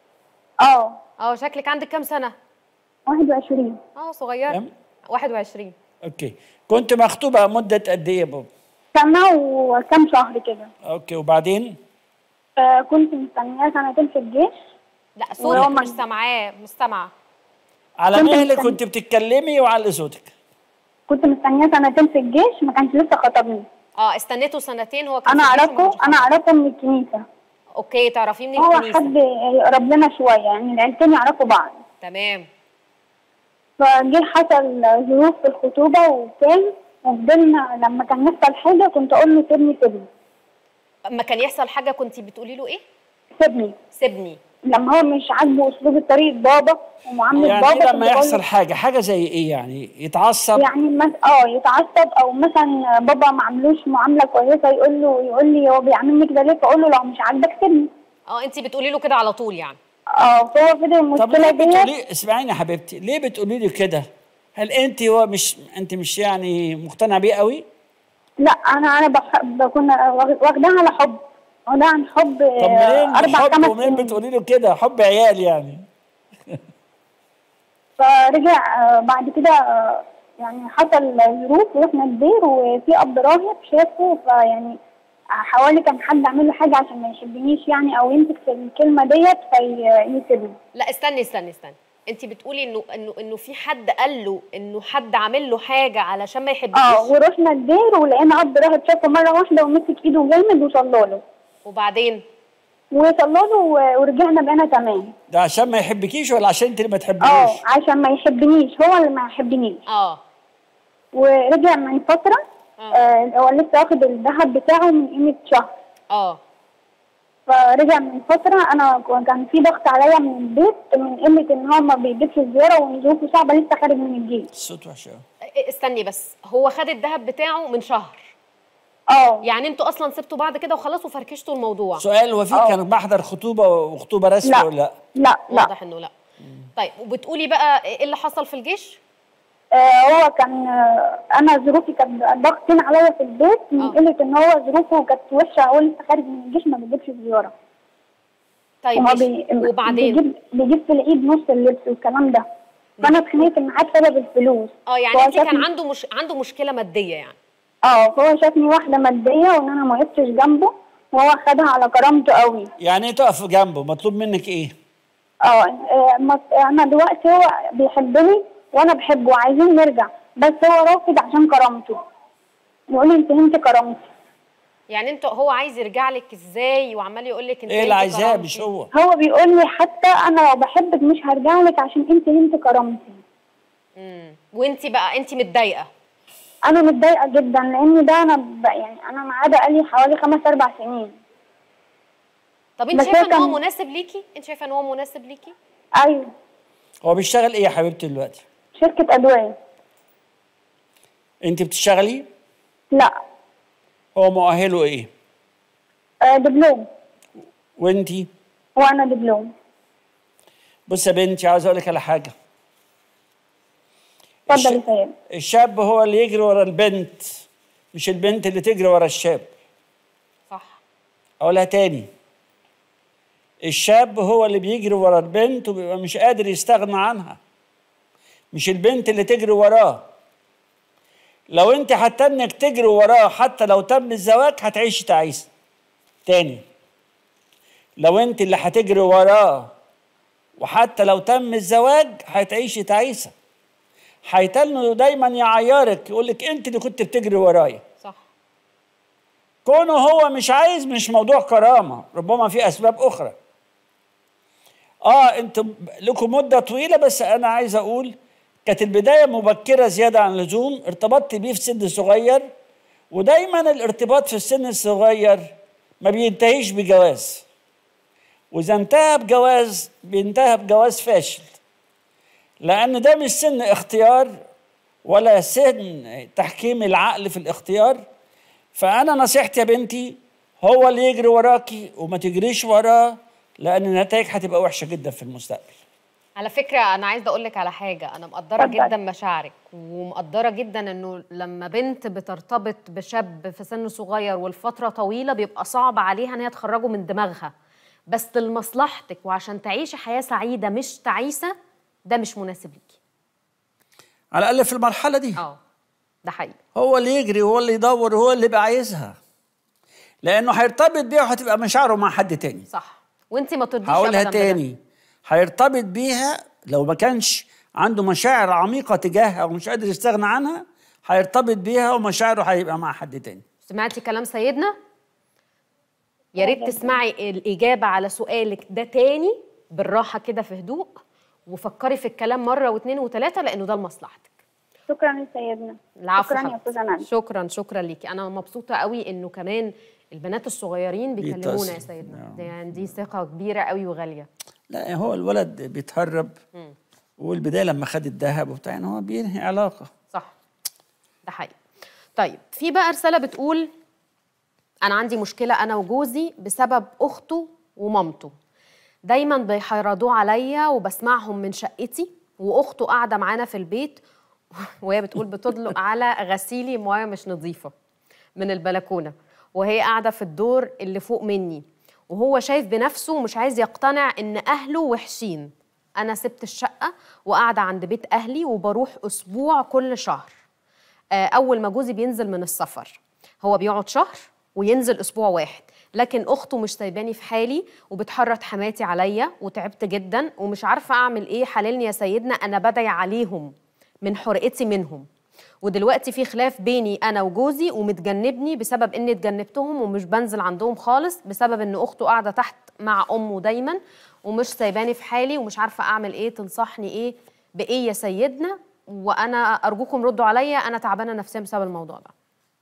شكلك عندك كام سنه؟ 21. صغيره. 21. اوكي. كنت مخطوبه مده قد ايه يا بابا؟ سنه وكام شهر كده. اوكي، وبعدين؟ كنت مستنياه سنتين في الجيش. لا صوتك مش سامعاه، مش سامعه. على مهلك كنت بتتكلمي وعلى صوتك. كنت مستنياه سنتين في الجيش، ما كانش لسه خطبني. استنيته سنتين. هو كان انا اعرفه من الكنيسه. اوكي، تعرفيه من الكنيسه. هو حد يقرب لنا شويه، يعني العيلتين يعرفوا بعض. تمام. فجه حصل ظروف في الخطوبه وفضلنا لما كان يحصل حاجه كنت اقول له سيبني. اما كان يحصل حاجه كنت بتقولي له ايه؟ سيبني. لما هو مش عاجبه اسلوب طريقه بابا ومعامله يعني بابا. يعني لما يحصل حاجه زي ايه؟ يعني يتعصب؟ يعني يتعصب، او مثلا بابا ما عملوش معامله كويسه يقول لي هو بيعاملني كده ليه؟ فاقول له لو مش عاجبك سيبني. انت بتقولي له كده على طول يعني؟ فهو فضل المشكله دي. طب ليه اسمعيني يا حبيبتي، ليه بتقولي له كده؟ هل انت انت مش يعني مقتنعه بيه قوي؟ لا، انا بكون واخداها على حب. واخداها عن حب. طب منين 4-5 حب ومنين بتقولي له كده؟ حب عيال يعني. فرجع بعد كده يعني حصل ظروف ورحنا الدير، وفي اب راهب شافه، فيعني حوالي كان حد عامل له حاجه عشان ما يحبنيش يعني، او يمسك في الكلمه ديت فيسيبني. لا استني. انت بتقولي انه في حد قال له انه حد عامل له حاجه علشان ما يحبنيش؟ ورحنا الدير ولقينا اب راهب شافه مره واحده ومسك ايده جامد وصلى له. وبعدين؟ وصلى له ورجعنا بقينا تمام. ده عشان ما يحبكيش ولا عشان انت اللي ما تحبنيش؟ عشان ما يحبنيش، هو اللي ما يحبنيش. ورجع من فتره. هو لسه واخد الذهب بتاعه من قيمه شهر. فرجع من فتره، انا كان في ضغط عليا من البيت من قيمه ان هو ما بيجيبش الزياره وظروفه صعبه، لسه خارج من الجيش. الصوت وحش قوي. استني بس، هو خد الذهب بتاعه من شهر؟ يعني انتوا اصلا سبتوا بعض كده وخلاص وفركشتوا الموضوع؟ سؤال، هو في كان محضر خطوبه وخطوبه رسمي ولا لا؟ واضح انه لا. طيب وبتقولي بقى ايه اللي حصل في الجيش؟ هو كان انا ظروفي كانت ضاغطين عليا في البيت من قله ان هو ظروفه كانت وحشه، هو لسه خارج من الجيش ما بيجيبش زياره. طيب وبعدين؟ بيجيب في العيد نص اللبس والكلام ده. فانا اتخانقت معاه بسبب الفلوس. يعني انت كان عنده مشكله ماديه يعني؟ فهو شافني واحده ماديه وان انا ما وقفتش جنبه، وهو خدها على كرامته قوي. يعني ايه تقف جنبه؟ مطلوب منك ايه؟ انا دلوقتي هو بيحبني وانا بحبه وعايزين نرجع، بس هو رافض عشان كرامته. يقول لي انت هنتي كرامتي. يعني هو عايز يرجع لك ازاي وعمال يقول لك انت ايه اللي عايزاه؟ مش هو بيقول لي حتى انا لو بحبك مش هرجع لك عشان انت هنتي كرامتي. وانت بقى انت متضايقه؟ انا متضايقه جدا، لان ده انا انا معاه بقالي حوالي 5-4 سنين. طب انت شايفه ان هو مناسب ليكي؟ ايوه. هو بيشتغل ايه يا حبيبتي دلوقتي؟ شركه ادويه. انت بتشتغلي؟ لا. هو مؤهله ايه؟ دبلوم. وانتي؟ وانا دبلوم. بص يا بنتي، عاوز اقول لك على حاجه. اتفضل يا سيد. الشاب هو اللي يجري ورا البنت، مش البنت اللي تجري ورا الشاب. صح. اقولها تاني، الشاب هو اللي بيجري ورا البنت وبيبقى مش قادر يستغنى عنها، مش البنت اللي تجري وراه. لو انت حتى انك تجري وراه حتى لو تم الزواج هتعيشي تعيسه. تاني، لو انت اللي هتجري وراه وحتى لو تم الزواج هتعيشي تعيسه. هيتنوا دايما يعيرك، يقول لك انت اللي كنت بتجري ورايا. صح. كونه هو مش عايز مش موضوع كرامه، ربما في اسباب اخرى. انتم لكم مده طويله، بس انا عايز اقول كانت البدايه مبكره زياده عن اللزوم، ارتبطت بيه في سن صغير، ودايما الارتباط في السن الصغير ما بينتهيش بجواز، واذا انتهى بجواز بينتهى بجواز فاشل، لان ده مش سن اختيار ولا سن تحكيم العقل في الاختيار. فانا نصيحتي يا بنتي هو اللي يجري وراكي وما تجريش وراه، لان النتائج هتبقى وحشه جدا في المستقبل. على فكرة أنا عايزة أقول لك على حاجة، أنا مقدرة جدا مشاعرك، ومقدرة جدا إنه لما بنت بترتبط بشاب في سن صغير والفترة طويلة بيبقى صعب عليها إن هي تخرجه من دماغها، بس لمصلحتك وعشان تعيشي حياة سعيدة مش تعيسة، ده مش مناسب ليكي. على الأقل في المرحلة دي. ده حقيقي. هو اللي يجري وهو اللي يدور وهو اللي يبقى عايزها، لأنه هيرتبط بيها وهتبقى مشاعره مع حد تاني. صح. وأنت ما ترضيش. هقولها تاني، هيرتبط بيها لو ما كانش عنده مشاعر عميقة تجاهها ومش قادر يستغنى عنها، هيرتبط بيها ومشاعره هيبقى مع حد تاني. سمعتي كلام سيدنا؟ يا ريت تسمعي الإجابة على سؤالك ده تاني بالراحة كده في هدوء، وفكري في الكلام مرة واثنين وثلاثة، لأنه ده لمصلحتك. شكرا يا سيدنا. العفو. شكرا يا أستاذة نادية. شكرا ليكي. أنا مبسوطة قوي إنه كمان البنات الصغيرين بيكلمونا يا سيدنا، يعني دي ثقة كبيرة قوي وغالية. لا، هو الولد بيتهرب، والبداية لما خد الذهب وبتاع ان هو بينهي علاقة. صح، ده حقيقي. طيب في بقى رسالة بتقول: أنا عندي مشكلة أنا وجوزي بسبب أخته ومامته، دايما بيحرضوه عليا وبسمعهم من شقتي، وأخته قاعدة معانا في البيت وهي بتقول بتدلق على غسيلي مياه مش نظيفة من البلكونة، وهي قاعدة في الدور اللي فوق مني، وهو شايف بنفسه ومش عايز يقتنع إن أهله وحشين. أنا سبت الشقة وقاعدة عند بيت أهلي وبروح أسبوع كل شهر. أول ما جوزي بينزل من السفر هو بيقعد شهر وينزل أسبوع واحد، لكن أخته مش سايباني في حالي وبتحرض حماتي عليا، وتعبت جدا ومش عارفة أعمل إيه. حللني يا سيدنا، أنا بدعي عليهم من حرقتي منهم، ودلوقتي في خلاف بيني أنا وجوزي ومتجنبني بسبب إني اتجنبتهم ومش بنزل عندهم خالص بسبب إن أخته قاعدة تحت مع أمه دايما ومش سايباني في حالي ومش عارفة أعمل إيه. تنصحني إيه بإيه يا سيدنا؟ وأنا أرجوكم ردوا عليا، أنا تعبانة نفسيا بسبب الموضوع ده.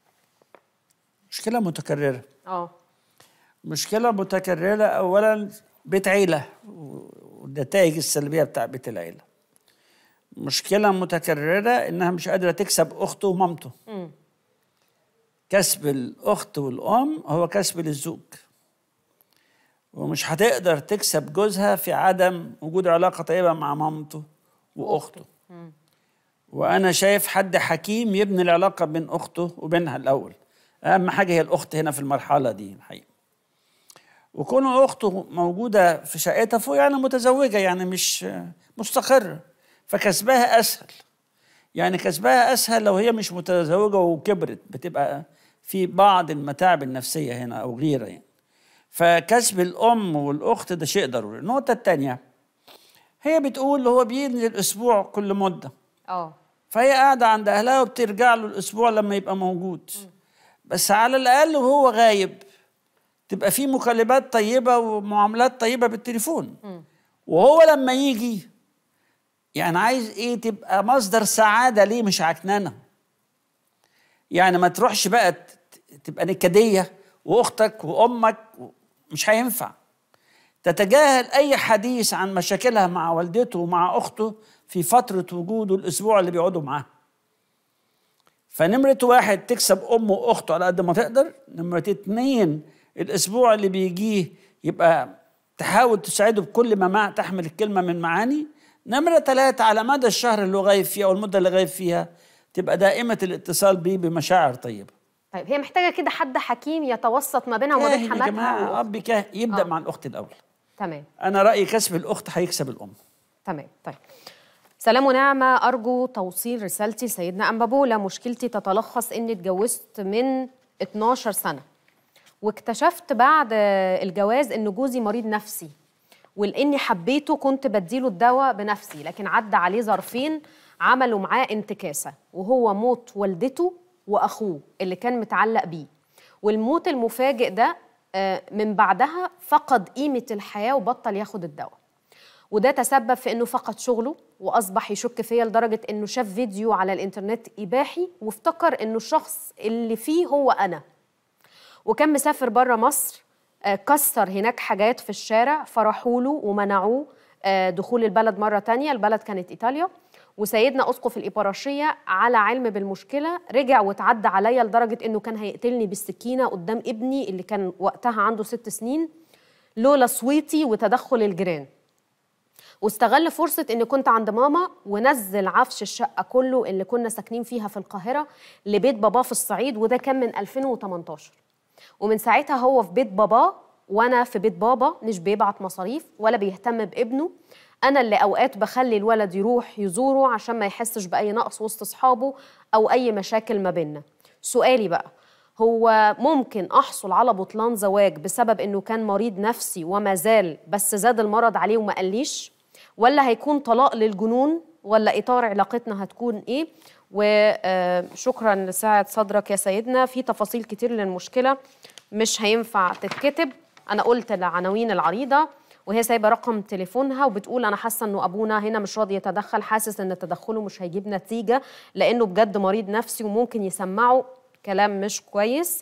مشكلة متكررة. مشكلة متكررة. أولا بيت عيلة والنتائج السلبية بتاع بيت العيلة. مشكلة متكررة إنها مش قادرة تكسب أخته ومامته. كسب الأخت والأم هو كسب للزوج، ومش هتقدر تكسب جوزها في عدم وجود علاقة طيبة مع مامته وأخته. وأنا شايف حد حكيم يبني العلاقة بين أخته وبينها الأول. أهم حاجة هي الأخت هنا في المرحلة دي الحقيقة. وكون أخته موجودة في شقتها فوق يعني متزوجة، يعني مش مستقرة، فكسبها أسهل. يعني كسبها أسهل لو هي مش متزوجة وكبرت، بتبقى في بعض المتاعب النفسية هنا أو غيرها يعني. فكسب الأم والأخت ده شيء ضروري. النقطة الثانية، هي بتقول هو بينزل أسبوع كل مدة. فهي قاعدة عند أهلها وبترجع له الأسبوع لما يبقى موجود. بس على الأقل وهو غايب تبقى في مكالمات طيبة ومعاملات طيبة بالتليفون. وهو لما يجي يعني عايز ايه؟ تبقى مصدر سعادة ليه، مش عكنانة. يعني ما تروحش بقى تبقى نكدية واختك وامك، مش هينفع. تتجاهل اي حديث عن مشاكلها مع والدته ومع اخته في فترة وجوده الاسبوع اللي بيقعدوا معاه. فنمرة 1 تكسب امه واخته على قد ما تقدر. نمرة 2 الاسبوع اللي بيجيه يبقى تحاول تساعده بكل ما تحمل الكلمة من معاني. نمرة 3، على مدى الشهر اللي هو غايب فيها أو المدة اللي غايب فيها تبقى دائمة الاتصال بيه بمشاعر طيبة. طيب هي محتاجة كده حد حكيم يتوسط ما بينها وما بين حماتها. يا جماعة أب كاهن يبدأ مع الأخت الأول. تمام. أنا رأيي كسب الأخت هيكسب الأم. تمام. طيب سلام ونعمة، أرجو توصيل رسالتي لسيدنا أنبابولا. مشكلتي تتلخص إني اتجوزت من 12 سنة، واكتشفت بعد الجواز إن جوزي مريض نفسي، ولاني حبيته كنت بديله الدواء بنفسي، لكن عدى عليه ظرفين عملوا معاه انتكاسه، وهو موت والدته واخوه اللي كان متعلق بيه. والموت المفاجئ ده من بعدها فقد قيمه الحياه وبطل ياخد الدواء، وده تسبب في انه فقد شغله واصبح يشك فيا لدرجه انه شاف فيديو على الانترنت اباحي وافتكر انه الشخص اللي فيه هو انا، وكان مسافر بره مصر. كسر هناك حاجات في الشارع، فرحوا له ومنعوه دخول البلد مرة تانية. البلد كانت إيطاليا، وسيدنا أسقف الإبراشية على علم بالمشكلة رجع وتعدى عليا لدرجة إنه كان هيقتلني بالسكينة قدام ابني اللي كان وقتها عنده 6 سنين لولا صويتي وتدخل الجيران. واستغل فرصة إني كنت عند ماما ونزل عفش الشقة كله اللي كنا ساكنين فيها في القاهرة لبيت باباه في الصعيد، وده كان من 2018. ومن ساعتها هو في بيت بابا وانا في بيت بابا، مش بيبعت مصاريف ولا بيهتم بابنه. انا اللي اوقات بخلي الولد يروح يزوره عشان ما يحسش باي نقص وسط اصحابه او اي مشاكل ما بيننا. سؤالي بقى، هو ممكن احصل على بطلان زواج بسبب انه كان مريض نفسي وما زال بس زاد المرض عليه وما قاليش، ولا هيكون طلاق للجنون، ولا اطار علاقتنا هتكون ايه؟ وشكرا لسعة صدرك يا سيدنا. في تفاصيل كتير للمشكلة مش هينفع تتكتب. أنا قلت العناوين العريضة وهي سايبة رقم تليفونها وبتقول أنا حاسة أنه أبونا هنا مش راضي يتدخل، حاسس أن تدخله مش هيجيب نتيجة لأنه بجد مريض نفسي وممكن يسمعه كلام مش كويس.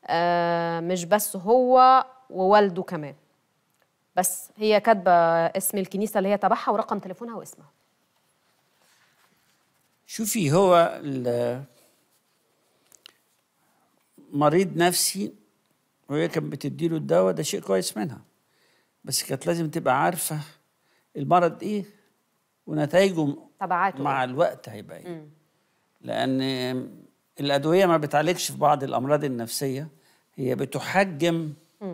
مش بس هو ووالده كمان. بس هي كاتبة اسم الكنيسة اللي هي تبعها ورقم تليفونها واسمها. شوفي، هو مريض نفسي وهي كانت بتديله الدواء، ده شيء كويس منها، بس كانت لازم تبقى عارفة المرض ايه ونتائجه تبعاته مع الوقت هيبقى ايه. لأن الأدوية ما بتعالجش في بعض الأمراض النفسية، هي بتحجم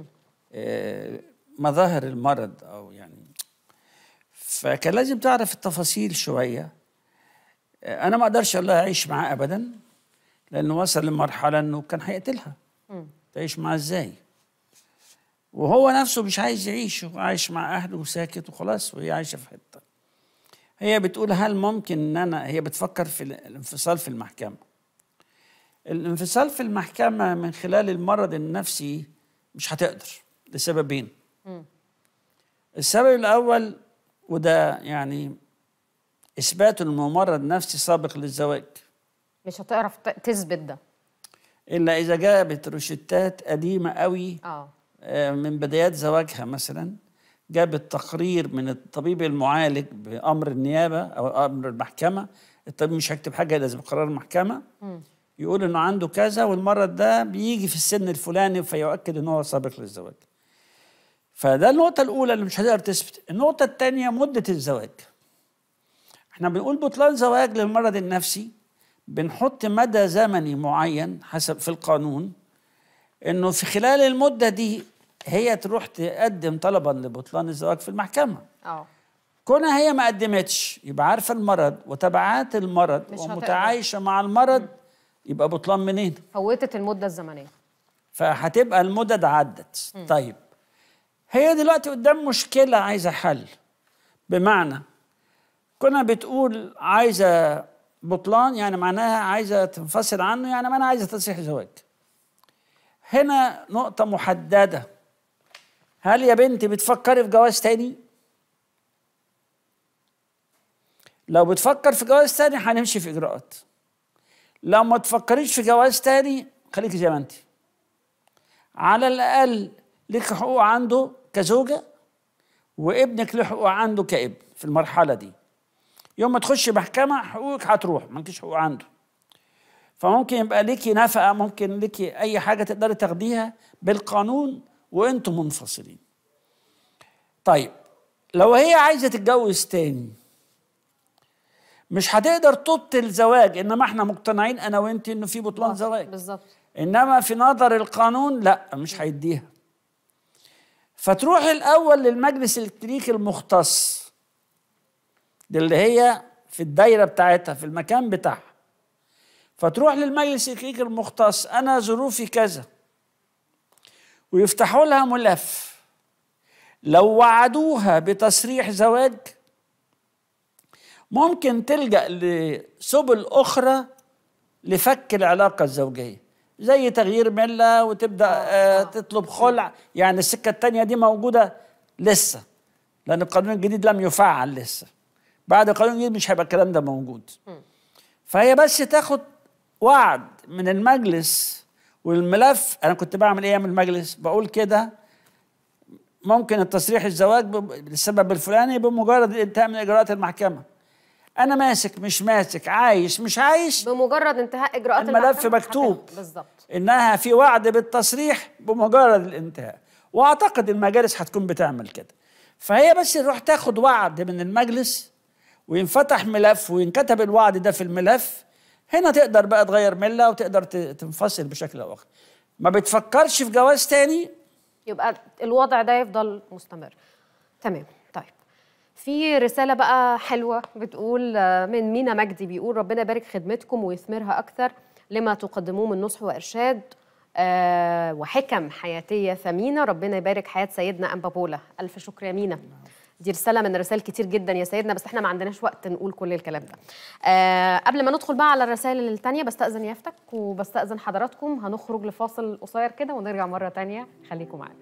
مظاهر المرض أو يعني، فكان لازم تعرف التفاصيل شوية. أنا ما أقدرش أقول لها أعيش معاه أبدا، لأنه وصل لمرحلة أنه كان هيقتلها. تعيش معاه إزاي؟ وهو نفسه مش عايز يعيش، هو عايش مع أهله وساكت وخلاص، وهي عايشة في حتة. هي بتقول هل ممكن أن هي بتفكر في الانفصال في المحكمة. الانفصال في المحكمة من خلال المرض النفسي مش هتقدر لسببين. السبب الأول، وده يعني إثبات أنه مرض نفسي سابق للزواج، مش هتعرف تثبت ده إلا إذا جابت روشتات قديمة قوي من بدايات زواجها. مثلا جابت تقرير من الطبيب المعالج بأمر النيابة أو أمر المحكمة. الطبيب مش هيكتب حاجة، لازم قرار المحكمة يقول إنه عنده كذا والمرض ده بيجي في السن الفلاني، فيؤكد إنه هو سابق للزواج. فده النقطة الأولى اللي مش هتقدر تثبت. النقطة الثانية مدة الزواج. احنا بنقول بطلان زواج للمرض النفسي، بنحط مدى زمني معين حسب في القانون، انه في خلال المدة دي هي تروح تقدم طلبا لبطلان الزواج في المحكمة. كونها هي ما قدمتش، يبقى عارفة المرض وتبعات المرض ومتعايشة مع المرض، يبقى بطلان منين؟ فوتت المدة الزمنية، فهتبقى المدد عدت. طيب هي دلوقتي قدام مشكلة عايزة حل، بمعنى كنا بتقول عايزة بطلان، يعني معناها عايزة تنفصل عنه، يعني معناها عايزة تصريح زواج. هنا نقطة محددة، هل يا بنتي بتفكري في جواز تاني؟ لو بتفكر في جواز تاني هنمشي في إجراءات. لو ما تفكريش في جواز تاني خليكي زي ما انتي، على الأقل لك حقوق عنده كزوجة، وابنك له حقوق عنده كابن في المرحلة دي. يوم ما تخشي محكمة حقوقك هتروح، ما لكيش حقوق عنده. فممكن يبقى ليكي نفقة، ممكن ليكي أي حاجة تقدري تاخديها بالقانون وأنتم منفصلين. طيب لو هي عايزه تتجوز تاني مش هتقدر تبطل زواج، انما احنا مقتنعين انا وانت انه في بطلان زواج بالظبط، انما في نظر القانون لا مش هيديها. فتروح الاول للمجلس الكلينيكي المختص اللي هي في الدايره بتاعتها في المكان بتاعها، فتروح للمجلس الكلينيكي المختص انا ظروفي كذا، ويفتحوا لها ملف. لو وعدوها بتصريح زواج ممكن تلجأ لسبل أخرى لفك العلاقة الزوجية، زي تغيير ملة وتبدأ تطلب خلع. يعني السكة التانية دي موجودة لسه، لأن القانون الجديد لم يفعل لسه. بعد القانون الجديد مش هيبقى الكلام ده موجود. فهي بس تاخد وعد من المجلس والملف. أنا كنت بعمل إيه من المجلس؟ بقول كده ممكن التصريح الزواج للسبب الفلاني بمجرد الانتهاء من إجراءات المحكمة. أنا ماسك مش ماسك، عايش مش عايش، بمجرد انتهاء إجراءات الملف مكتوب بالظبط إنها في وعد بالتصريح بمجرد الانتهاء، وأعتقد المجالس هتكون بتعمل كده. فهي بس تروح تاخد وعد من المجلس وينفتح ملف وينكتب الوعد ده في الملف، هنا تقدر بقى تغير ملة وتقدر تنفصل بشكل أو آخر. ما بتفكرش في جواز تاني، يبقى الوضع ده يفضل مستمر. تمام. طيب في رسالة بقى حلوة بتقول من مينا مجدي، بيقول ربنا يبارك خدمتكم ويثمرها أكثر لما تقدموه من نصح وإرشاد وحكم حياتية ثمينة. ربنا يبارك حياة سيدنا أنبا بولا. ألف شكر يا مينا. دي رسالة من رسائل كتير جدا يا سيدنا، بس احنا ما عندناش وقت نقول كل الكلام ده. قبل ما ندخل بقى على الرسائل التانية بستأذن يافتك وبستأذن حضراتكم، هنخرج لفاصل قصير كده ونرجع مرة تانية. خليكم معانا.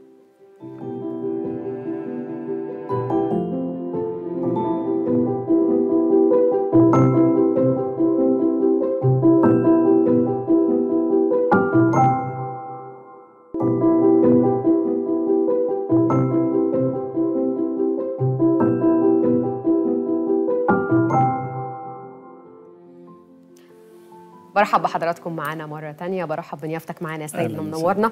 برحب بحضراتكم معانا مرة تانية، برحب بنيافتك معانا يا سيدنا، منورنا.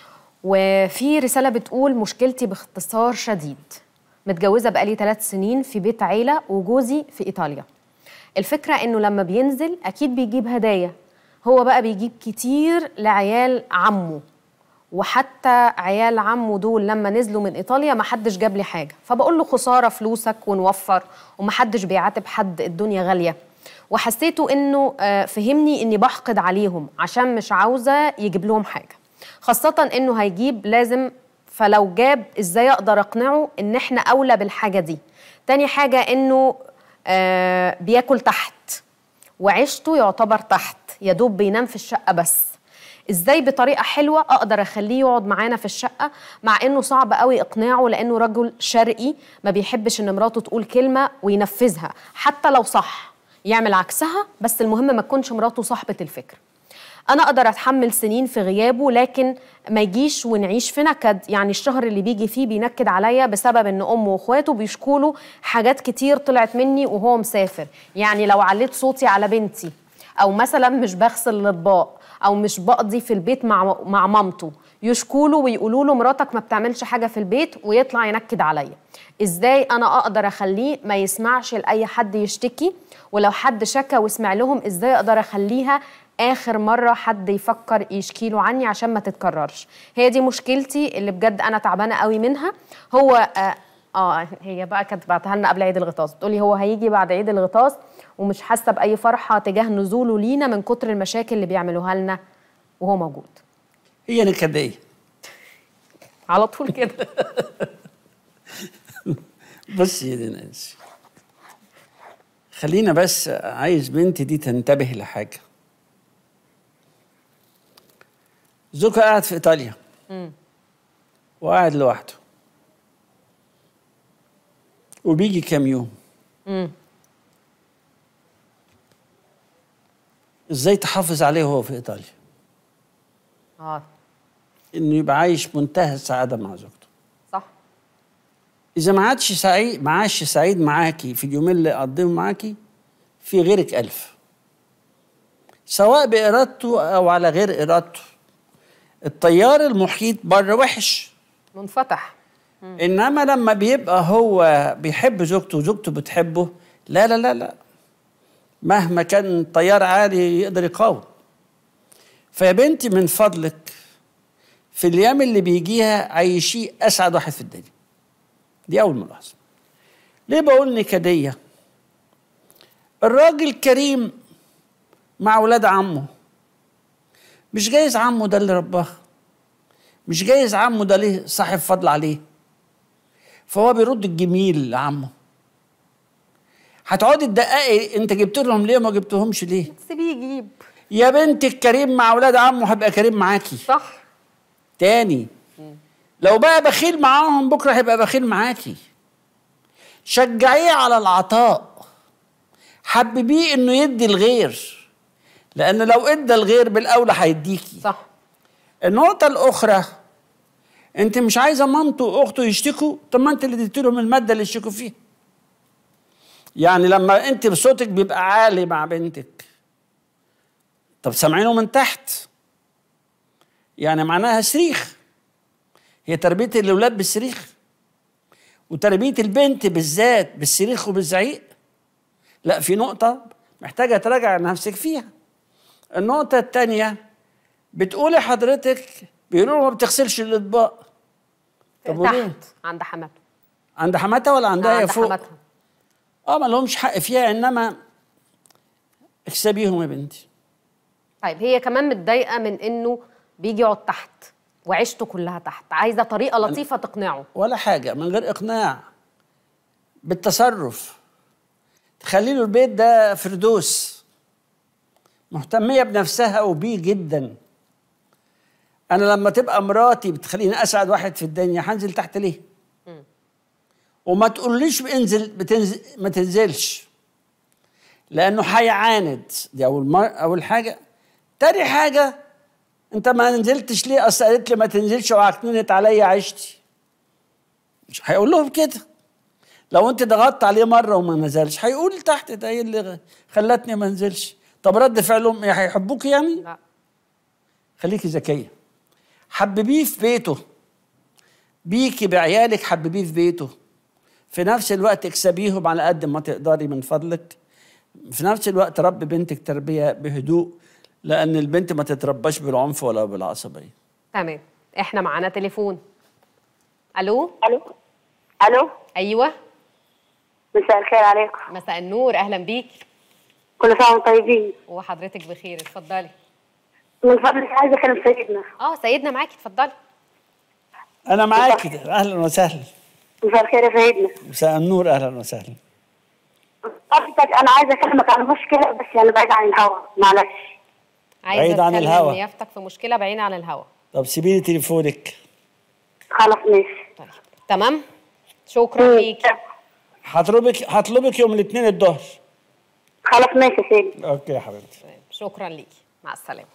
وفي رسالة بتقول مشكلتي باختصار شديد، متجوزة بقالي 3 سنين في بيت عيلة وجوزي في إيطاليا. الفكرة إنه لما بينزل أكيد بيجيب هدايا، هو بقى بيجيب كتير لعيال عمه، وحتى عيال عمه دول لما نزلوا من إيطاليا ما حدش جاب لي حاجة، فبقول له خسارة فلوسك ونوفر، ومحدش بيعاتب حد، الدنيا غالية. وحسيته إنه فهمني إني بحقد عليهم عشان مش عاوزة يجيب لهم حاجة، خاصة إنه هيجيب لازم، فلو جاب إزاي أقدر أقنعه إن إحنا أولى بالحاجة دي. تاني حاجة إنه بياكل تحت وعيشته يعتبر تحت، يدوب بينام في الشقة بس. إزاي بطريقة حلوة أقدر أخليه يقعد معانا في الشقة، مع إنه صعب قوي إقناعه لأنه رجل شرقي ما بيحبش إن مراته تقول كلمة وينفذها حتى لو صح، يعمل عكسها، بس المهم ما تكونش مراته صاحبة الفكر. أنا أقدر أتحمل سنين في غيابه، لكن ما يجيش ونعيش في نكد. يعني الشهر اللي بيجي فيه بينكد عليا بسبب إن أمه وإخواته بيشكوله حاجات كتير طلعت مني وهو مسافر. يعني لو عليت صوتي على بنتي، أو مثلا مش بغسل الأطباق، أو مش بقضي في البيت مع مامته، يشكوله ويقولوا له مراتك ما بتعملش حاجة في البيت، ويطلع ينكد عليا. إزاي أنا أقدر أخليه ما يسمعش لأي حد يشتكي؟ ولو حد شكى واسمع لهم، إزاي أقدر أخليها آخر مرة حد يفكر يشكيله عني عشان ما تتكررش؟ هي دي مشكلتي اللي بجد أنا تعبانة قوي منها. هو هي بقى كانت بعتها لنا قبل عيد الغطاس، بتقولي هو هيجي بعد عيد الغطاس ومش حاسة بأي فرحة تجاه نزوله لينا من كتر المشاكل اللي بيعملوها لنا وهو موجود. هي نكدية على طول كده. بص يا دي نانسي، خلينا بس عايز بنتي دي تنتبه لحاجة. زوجها قاعد في إيطاليا وقاعد لوحده وبيجي كام يوم. ازاي تحافظ عليه وهو في إيطاليا؟ إنه يبقى عايش منتهى السعادة مع زوجته. صح. إذا ما عادش سعيد، ما عادش سعيد معاكي في اليومين اللي قضيهم معاكي، في غيرك 1000، سواء بإرادته أو على غير إرادته. التيار المحيط بره وحش، منفتح. انما لما بيبقى هو بيحب زوجته وزوجته بتحبه، لا لا لا لا، مهما كان التيار عالي يقدر يقاوم. فيا بنتي من فضلك في الايام اللي بيجيها عيشيه اسعد واحد في الدنيا. دي اول ملاحظه. ليه بقول نكديه؟ الراجل كريم مع ولاد عمه، مش جايز عمه ده اللي رباه، مش جايز عمه ده ليه صاحب فضل عليه، فهو بيرد الجميل لعمه. هتقعدي تدققي انت جبت لهم ليه وما جبتهمش ليه؟ سيبيه يجيب. يا بنتي الكريم مع ولاد عمه هيبقى كريم معاكي. صح. تاني، لو بقى بخيل معاهم بكره هيبقى بخيل معاكي. شجعيه على العطاء، حببيه انه يدي الغير، لان لو ادى الغير بالاولى هيديكي. صح. النقطه الاخرى، انت مش عايزه مامته واخته يشتكوا، طب ما انت اللي اديتي لهم الماده اللي يشتكوا فيها. يعني لما انت بصوتك بيبقى عالي مع بنتك، طب سامعينه من تحت، يعني معناها صريخ. هي تربيه الاولاد بالصريخ، وتربيه البنت بالذات بالصريخ وبالزعيق. لا، في نقطه محتاجه تراجع نفسك فيها. النقطه الثانيه، بتقولي حضرتك بيقولوا ما بتغسلش الاطباق. طب وليه؟ تحت عند حماتها. عند حماتها ولا عندها عند فوق؟ حماتها. ما لهمش حق فيها، انما اكسبيهم يا بنتي. طيب هي كمان متضايقه من انه بيجي يقعد تحت وعيشته كلها تحت، عايزه طريقه لطيفه تقنعه. ولا حاجه، من غير اقناع، بالتصرف تخلي له البيت ده فردوس. مهتميه بنفسها وبيه جدا. انا لما تبقى مراتي بتخليني اسعد واحد في الدنيا، هنزل تحت ليه؟ وما تقوليش انزل، ما تنزلش، لانه هيعاند. دي اول حاجه. تاني حاجه، انت ما نزلتش ليه؟ اصل قالت لي ما تنزلش وعكننت عليا عيشتي. مش هيقول لهم كده. لو انت ضغطت عليه مره وما نزلش هيقول تحت ده ايه اللي خلتني ما انزلش. طب رد فعلهم ايه؟ هيحبوك يعني؟ لا. خليكي ذكيه، حببيه في بيته، بيكي بعيالك حببيه في بيته. في نفس الوقت اكسبيهم على قد ما تقدري من فضلك. في نفس الوقت ربي بنتك تربيه بهدوء، لان البنت ما تترباش بالعنف ولا بالعصبيه. تمام. احنا معانا تليفون. الو. الو. ايوه. مساء الخير عليكم. مساء النور، اهلا بيك. كل سنه وانتم طيبين. وحضرتك بخير، اتفضلي. من فضلك عايزه اكلم سيدنا. سيدنا معاكي، اتفضلي. انا معاكي، اهلا وسهلا. مساء الخير يا سيدنا. مساء النور، اهلا وسهلا. حضرتك انا عايزه اكلمك عن مشكله، بس يعني بعيد عن الهوا، معلش. بعيد عن الهوا. نيافتك في مشكله بعيد عن الهوا. طب سيبيلي تليفونك. خلاص ماشي. طيب تمام، شكرا ليكي. هطلبك يوم الاثنين الظهر. خلاص ماشي يا سيدي. اوكي يا حبيبتي. شكرا ليكي، مع السلامه.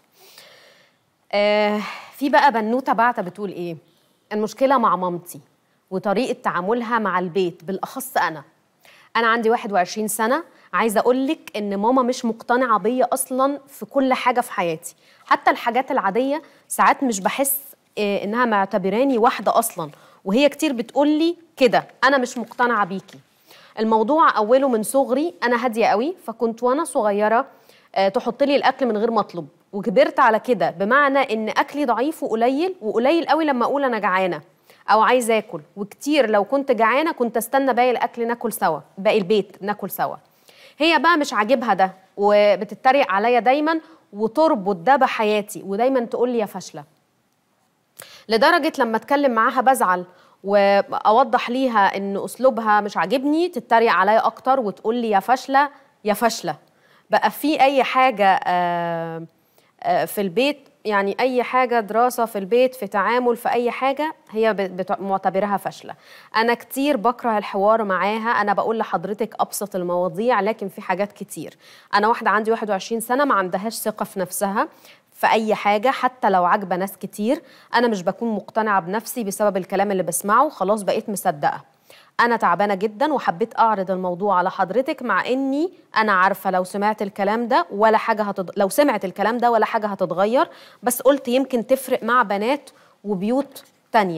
في بقى بنوته بعتة بتقول ايه؟ المشكله مع مامتي وطريقه تعاملها مع البيت، بالاخص انا عندي 21 سنه. عايزه اقول لك ان ماما مش مقتنعه بيا اصلا في كل حاجه في حياتي، حتى الحاجات العاديه ساعات مش بحس انها معتبراني واحده اصلا، وهي كتير بتقول لي كده، انا مش مقتنعه بيكي. الموضوع اوله من صغري، انا هاديه قوي، فكنت وانا صغيره تحط لي الاكل من غير ما اطلب، وكبرت على كده، بمعنى ان اكلي ضعيف وقليل قوي لما اقول انا جعانه او عايزه اكل، وكتير لو كنت جعانه كنت استنى باقي الاكل ناكل سوا، باقي البيت ناكل سوا. هي بقى مش عاجبها ده، وبتتريق عليا دايما وتربط ده بحياتي، ودايما تقول لي يا فاشله، لدرجه لما اتكلم معاها بزعل واوضح ليها ان اسلوبها مش عاجبني تتريق عليا اكتر وتقول لي يا فاشله يا فاشله. بقى في اي حاجه في البيت، يعني اي حاجه، دراسه في البيت، في تعامل، في اي حاجه، هي معتبرها فاشله. انا كتير بكره الحوار معاها، انا بقول لحضرتك ابسط المواضيع، لكن في حاجات كتير. انا واحده عندي 21 سنه ما عندهاش ثقه في نفسها في اي حاجه، حتى لو عاجبه ناس كتير انا مش بكون مقتنعه بنفسي بسبب الكلام اللي بسمعه، خلاص بقيت مصدقه. انا تعبانه جدا وحبيت اعرض الموضوع على حضرتك، مع اني انا عارفه لو سمعت الكلام ده ولا حاجه لو سمعت الكلام ده ولا حاجه هتتغير، بس قلت يمكن تفرق مع بنات وبيوت تانية.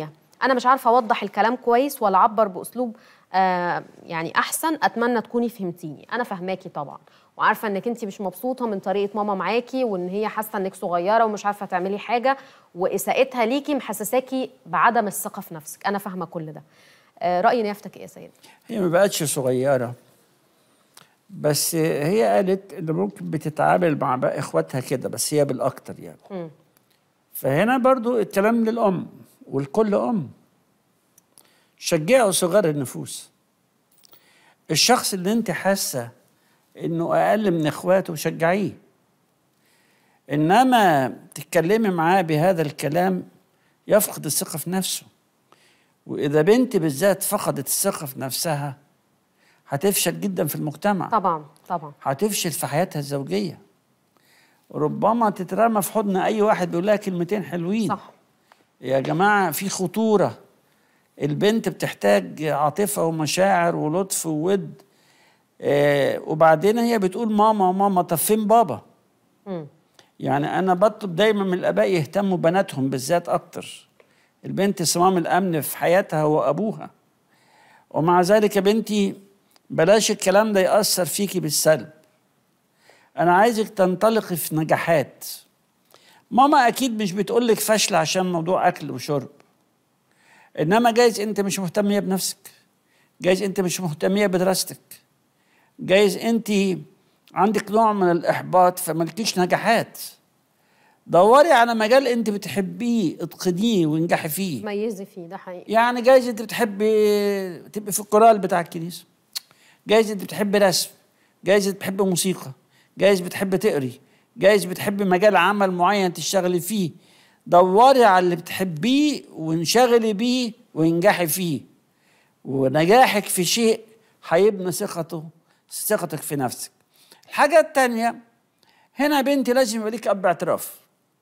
انا مش عارفه اوضح الكلام كويس ولا اعبر باسلوب يعني احسن. اتمنى تكوني فهمتيني. انا فهماكي طبعا، وعارفه انك انت مش مبسوطه من طريقه ماما معاكي، وان هي حاسه انك صغيره ومش عارفه تعملي حاجه، واساءتها ليكي محسساكي بعدم الثقه في نفسك. انا فاهمه كل ده. راي نيافتك ايه يا سيد؟ هي ما بقتش صغيره، بس هي قالت ان ممكن بتتعامل مع باقي اخواتها كده، بس هي بالاكتر يعني. فهنا برضو الكلام للام والكل ام. شجعوا صغار النفوس. الشخص اللي انت حاسه انه اقل من اخواته شجعيه، انما تتكلمي معاه بهذا الكلام يفقد الثقه في نفسه. واذا بنت بالذات فقدت الثقه في نفسها هتفشل جدا في المجتمع. طبعا طبعا. هتفشل في حياتها الزوجيه، ربما تترمى في حضن اي واحد بيقول لها كلمتين حلوين. صح يا جماعه في خطوره. البنت بتحتاج عاطفه ومشاعر ولطف وود. وبعدين هي بتقول ماما ماما، طب فين بابا؟ يعني انا بطلب دايما من الاباء يهتموا بناتهم بالذات اكتر. البنت صمام الامن في حياتها هو ابوها. ومع ذلك يا بنتي بلاش الكلام ده يأثر فيكي بالسلب. انا عايزك تنطلقي في نجاحات. ماما اكيد مش بتقولك فاشله عشان موضوع اكل وشرب، انما جايز انت مش مهتميه بنفسك، جايز انت مش مهتميه بدراستك، جايز انت عندك نوع من الاحباط فملكيش نجاحات. دوري على مجال انت بتحبيه، اتقنيه وانجحي فيه، ميزي فيه. ده حقيقي. يعني جايز انت بتحبي تبقي في الكورال بتاع الكنيسه، جايز انت بتحبي رسم، جايز بتحبي موسيقى، جايز بتحبي تقري، جايز بتحبي مجال عمل معين تشتغلي فيه. دوري على اللي بتحبيه وانشغلي بيه وانجحي فيه. ونجاحك في شيء هيبني ثقتك في نفسك. الحاجة التانية، هنا بنتي لازم يبقى ليك أب اعتراف.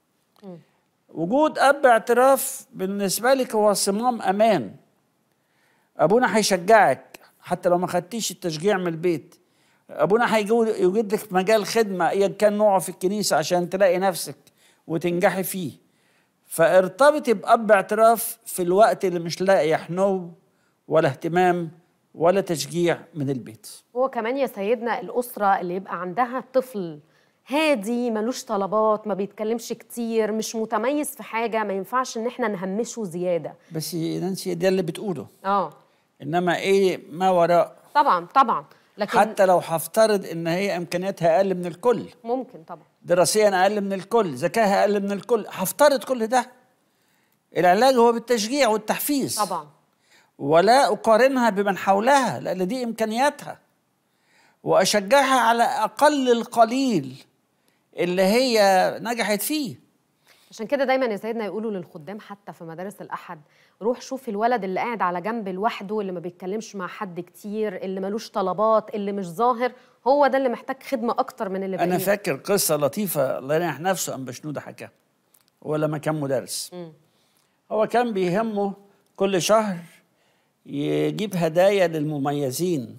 وجود أب اعتراف بالنسبة لك هو صمام أمان. أبونا هيشجعك حتى لو ما خدتيش التشجيع من البيت. أبونا هيوجد لك مجال خدمة أيا كان نوعه في الكنيسة عشان تلاقي نفسك وتنجحي فيه. فارتبطي بأب اعتراف في الوقت اللي مش لاقي حنو ولا اهتمام ولا تشجيع من البيت. هو كمان يا سيدنا الأسرة اللي يبقى عندها طفل هادي ملوش طلبات، ما بيتكلمش كتير، مش متميز في حاجة، ما ينفعش ان احنا نهمشه زيادة. بس نانسي ده اللي بتقوله. اه انما ايه ما وراء؟ طبعا طبعا. لكن حتى لو هفترض ان هي امكانياتها اقل من الكل، ممكن طبعا دراسيا اقل من الكل، ذكائها اقل من الكل، هفترض كل ده. العلاج هو بالتشجيع والتحفيز طبعا. ولا اقارنها بمن حولها لان دي امكانياتها، واشجعها على اقل القليل اللي هي نجحت فيه. عشان كده دايما يا سيدنا يقولوا للخدام حتى في مدارس الأحد، روح شوف الولد اللي قاعد على جنب لوحده، اللي ما بيتكلمش مع حد كتير، اللي ملوش طلبات، اللي مش ظاهر، هو ده اللي محتاج خدمة أكتر من اللي أنا فاكر قصة لطيفة الله يريح نفسه أم بشنودة حكاها. هو لما كان مدرس هو كان بيهمه كل شهر يجيب هدايا للمميزين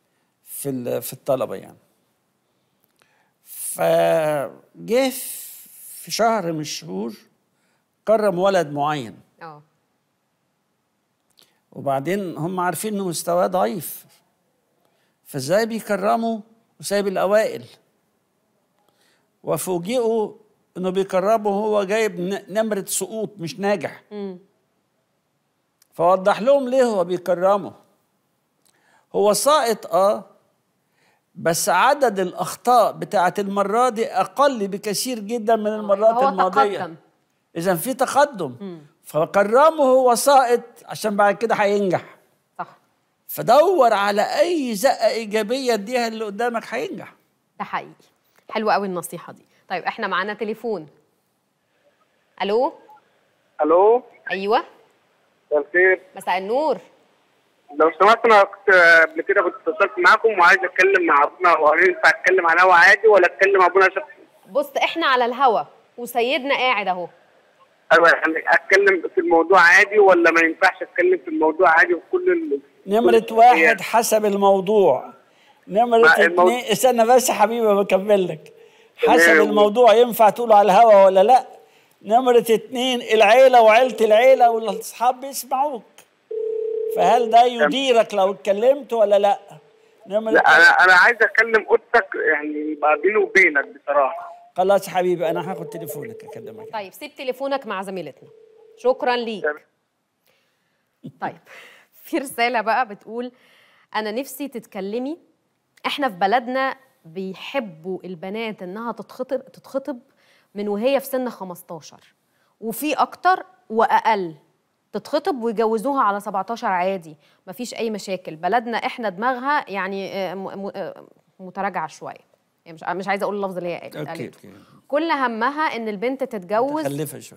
في الطلبة يعني. فجه في شهر من الشهور كرم ولد معين. وبعدين هم عارفين انه مستواه ضعيف، فازاي بيكرموا وسايب الاوائل؟ وفوجئوا انه بيكرمه وهو جايب نمرة سقوط مش ناجح. فوضح لهم ليه هو بيكرمه. هو ساقط بس عدد الاخطاء بتاعت المرة دي اقل بكثير جدا من المرات الماضية. اذا في تقدم. فكرمه هو ساقط عشان بعد كده هينجح. صح. فدور على اي زقه ايجابيه اديها اللي قدامك هينجح. ده حقيقي. حلوه قوي النصيحه دي. طيب احنا معانا تليفون. الو. الو. ايوه. مساء الخير. مساء النور. لو سمحت انا كنت قبل كده كنت اتصلت معاكم وعايز اتكلم مع ابونا، وهل ينفع اتكلم على الهوا عادي ولا اتكلم مع ابونا شخصي؟ بص احنا على الهوا وسيدنا قاعد اهو. ايوه يعني اتكلم في الموضوع عادي ولا ما ينفعش اتكلم في الموضوع عادي وكل نمرة واحد حسب الموضوع. نمرة اتنين استنى بس يا حبيبي بكمل لك. حسب الموضوع ينفع تقوله على الهوا ولا لا. نمرة 2 العيلة وعيلة العيلة والأصحاب بيسمعوك، فهل ده يديرك لو اتكلمت ولا لا؟ لا أنا عايز أكلم أختك يعني يبقى بيني وبينك بصراحة. خلاص حبيبي أنا هاخد تليفونك أكلمك. طيب سيب تليفونك مع زميلتنا، شكرا ليك. طيب في رسالة بقى بتقول أنا نفسي تتكلمي، إحنا في بلدنا بيحبوا البنات إنها تتخطب من وهي في سن 15، وفي أكتر وأقل تتخطب ويجوزوها على 17 عادي، مفيش أي مشاكل. بلدنا إحنا دماغها يعني متراجعة شوية، يعني مش عايزة أقول اللفظ اللي هي قالته. كل همها إن البنت تتجوز، متخلفة شوية.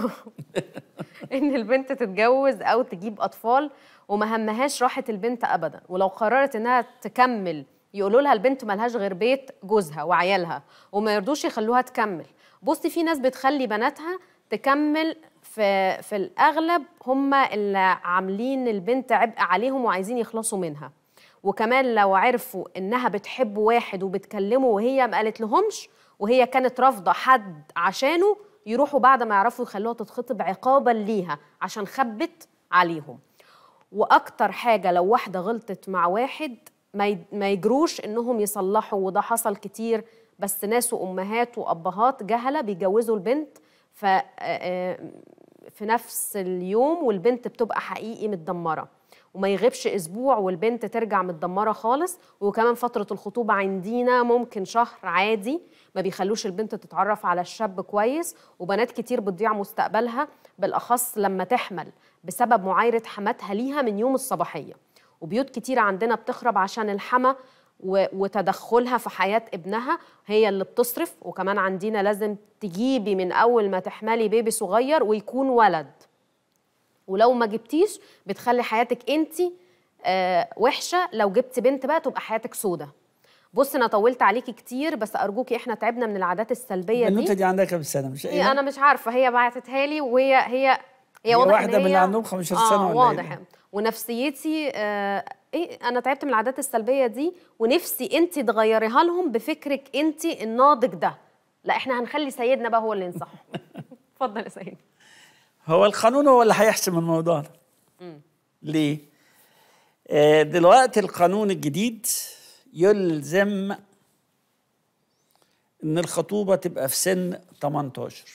إن البنت تتجوز أو تجيب أطفال، وما همهاش راحة البنت أبدا. ولو قررت إنها تكمل يقولوا لها البنت ملهاش غير بيت جوزها وعيالها، وما يرضوش يخلوها تكمل. بصي في ناس بتخلي بناتها تكمل، في الأغلب هم اللي عاملين البنت عبء عليهم وعايزين يخلصوا منها. وكمان لو عرفوا إنها بتحب واحد وبتكلمه وهي ما قالت لهمش وهي كانت رافضة حد عشانه، يروحوا بعد ما يعرفوا يخلوها تتخطب عقابا ليها عشان خبت عليهم. وأكتر حاجة لو واحدة غلطت مع واحد ما يجروش إنهم يصلحوا، وده حصل كتير، بس ناس وأمهات وأبهات جهلة بيجوزوا البنت في نفس اليوم، والبنت بتبقى حقيقي متدمرة، وما يغيبش أسبوع والبنت ترجع متدمرة خالص. وكمان فترة الخطوبة عندنا ممكن شهر عادي، ما بيخلوش البنت تتعرف على الشاب كويس، وبنات كتير بتضيع مستقبلها بالأخص لما تحمل بسبب معايرة حماتها ليها من يوم الصباحية. وبيوت كتير عندنا بتخرب عشان الحما وتدخلها في حياة ابنها، هي اللي بتصرف. وكمان عندنا لازم تجيبي من أول ما تحملي بيبي صغير ويكون ولد، ولو ما جبتيش بتخلي حياتك انتي وحشة، لو جبتي بنت بقى تبقى حياتك سودة. بص انا طولت عليكي كتير، بس ارجوكي احنا تعبنا من العادات السلبيه دي. البنوته دي عندها كام سنه؟ مش هي انا مش عارفه، هي بعتتها لي وهي واضح واحده ان هي من اللي عندهم 15 سنه ولا واضح إيه؟ ونفسيتي انا تعبت من العادات السلبيه دي، ونفسي انت تغيريها لهم بفكرك انت الناضج ده. لا احنا هنخلي سيدنا بقى هو اللي ينصحهم. اتفضل يا سيدنا. هو القانون هو اللي هيحسم الموضوع ده. ليه؟ دلوقتي القانون الجديد يلزم ان الخطوبه تبقى في سن 18،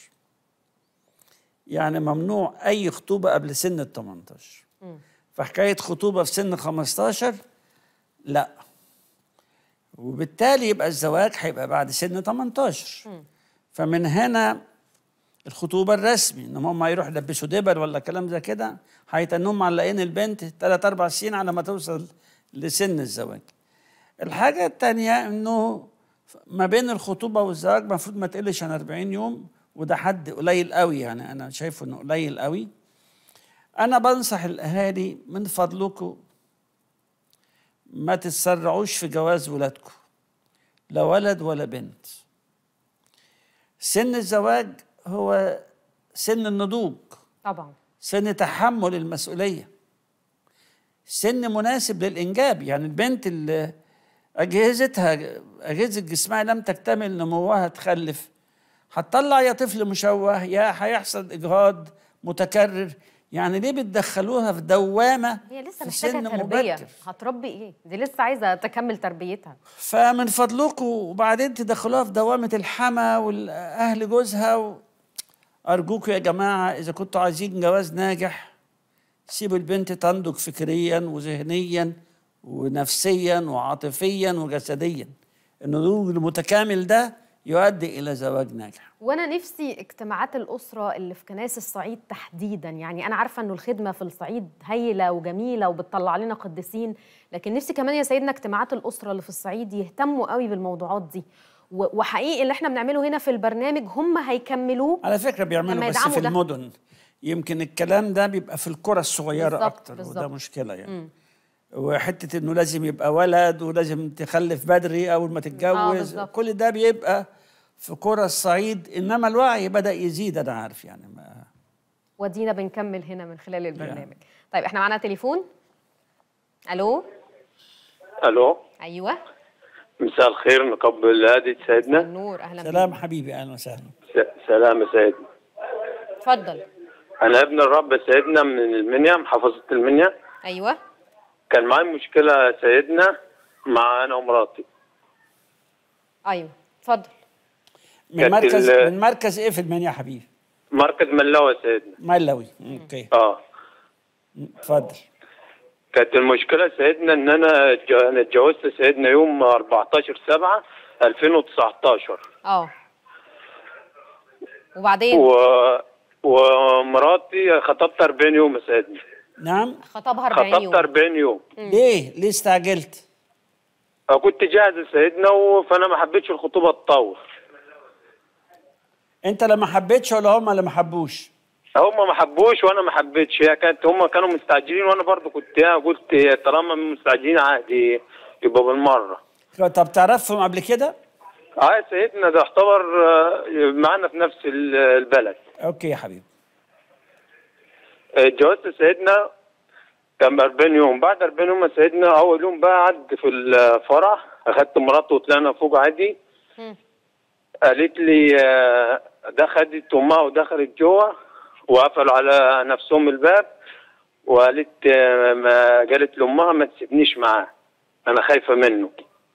يعني ممنوع اي خطوبه قبل سن ال 18. فحكايه خطوبه في سن 15 لا، وبالتالي يبقى الزواج هيبقى بعد سن 18. فمن هنا الخطوبه الرسمي ان هم يروحوا يلبسوا دبل ولا كلام زي كده، هيتنهم معلقين البنت 3-4 سنين على ما توصل لسن الزواج. الحاجه الثانيه انه ما بين الخطوبه والزواج المفروض ما تقلش عن 40 يوم، وده حد قليل قوي، يعني انا شايفه انه قليل قوي. انا بنصح الاهالي من فضلكم ما تتسرعوش في جواز ولادكم، لا ولد ولا بنت. سن الزواج هو سن النضوج طبعا، سن تحمل المسؤوليه، سن مناسب للانجاب. يعني البنت اللي اجهزه جسمها لم تكتمل نموها تخلف، هتطلع يا طفل مشوه يا هيحصل اجهاض متكرر. يعني ليه بتدخلوها في دوامه؟ هي لسه محتاجه تربيه مبكر. هتربي ايه؟ دي لسه عايزه تكمل تربيتها. فمن فضلكم وبعدين تدخلوها في دوامه الحما والاهل جوزها ارجوكم يا جماعه اذا كنتوا عايزين جواز ناجح سيبوا البنت تنضج فكريا وذهنيا ونفسيا وعاطفيا وجسديا. النضوج المتكامل ده يؤدي إلى زواج ناجح. وأنا نفسي اجتماعات الأسرة اللي في كنائس الصعيد تحديداً، يعني أنا عارفة إنه الخدمة في الصعيد هايلة وجميلة وبتطلع لنا قديسين، لكن نفسي كمان يا سيدنا اجتماعات الأسرة اللي في الصعيد يهتموا قوي بالموضوعات دي. وحقيقي اللي احنا بنعمله هنا في البرنامج هم هيكملوه. على فكرة بيعملوا بس في المدن، يمكن الكلام ده بيبقى في القرى الصغيرة بالزبط أكتر بالزبط. وده مشكلة يعني. وحتة إنه لازم يبقى ولد ولازم تخلف بدري أول ما تتجوز، كل ده بيبقى في قرى الصعيد، إنما الوعي بدأ يزيد أنا عارف يعني. ودينا بنكمل هنا من خلال البرنامج. طيب إحنا معنا تليفون. ألو. أيوة. مساء الخير، نقبل هادي سيدنا. النور، أهلا بك. سلام حبيبي، أهلا وسهلا. سلام يا سيدنا. اتفضل. انا ابن الرب سيدنا من المنيا، محافظه المنيا. ايوه. كان معايا مشكله سيدنا مع انا ومراتي. ايوه اتفضل. من مركز ايه في المنيا يا حبيبي؟ مركز ملوي سيدنا. ملوي، اوكي. اتفضل. كانت المشكله سيدنا ان انا اتجوزت سيدنا يوم 14/7/2019. وبعدين ومراتي خطبت 40 يوم يا سيدنا. نعم. خطبها 40 يوم. خطبت 40 يوم. ليه استعجلت؟ كنت جاهز يا سيدنا فانا ما حبيتش الخطوبه تطول. انت اللي ما حبيتش ولا هم اللي ما حبوش؟ هم ما حبوش وانا ما حبيتش. هي هم كانوا مستعجلين وانا برضو كنت قلت طالما مستعجلين عادي يبقى بالمره. طب تعرفهم قبل كده؟ يا سيدنا ده يعتبر معانا في نفس البلد. اوكي يا حبيبي. اتجوزت سيدنا كان 40 يوم. بعد 40 يوم يا سيدنا اول يوم بقى عد في الفرح اخدت مراته وطلعنا فوق عادي. قالت لي ده خدت امها ودخلت جوه وقفلوا على نفسهم الباب وقالت قالت لامها ما تسيبنيش معاه انا خايفه منه.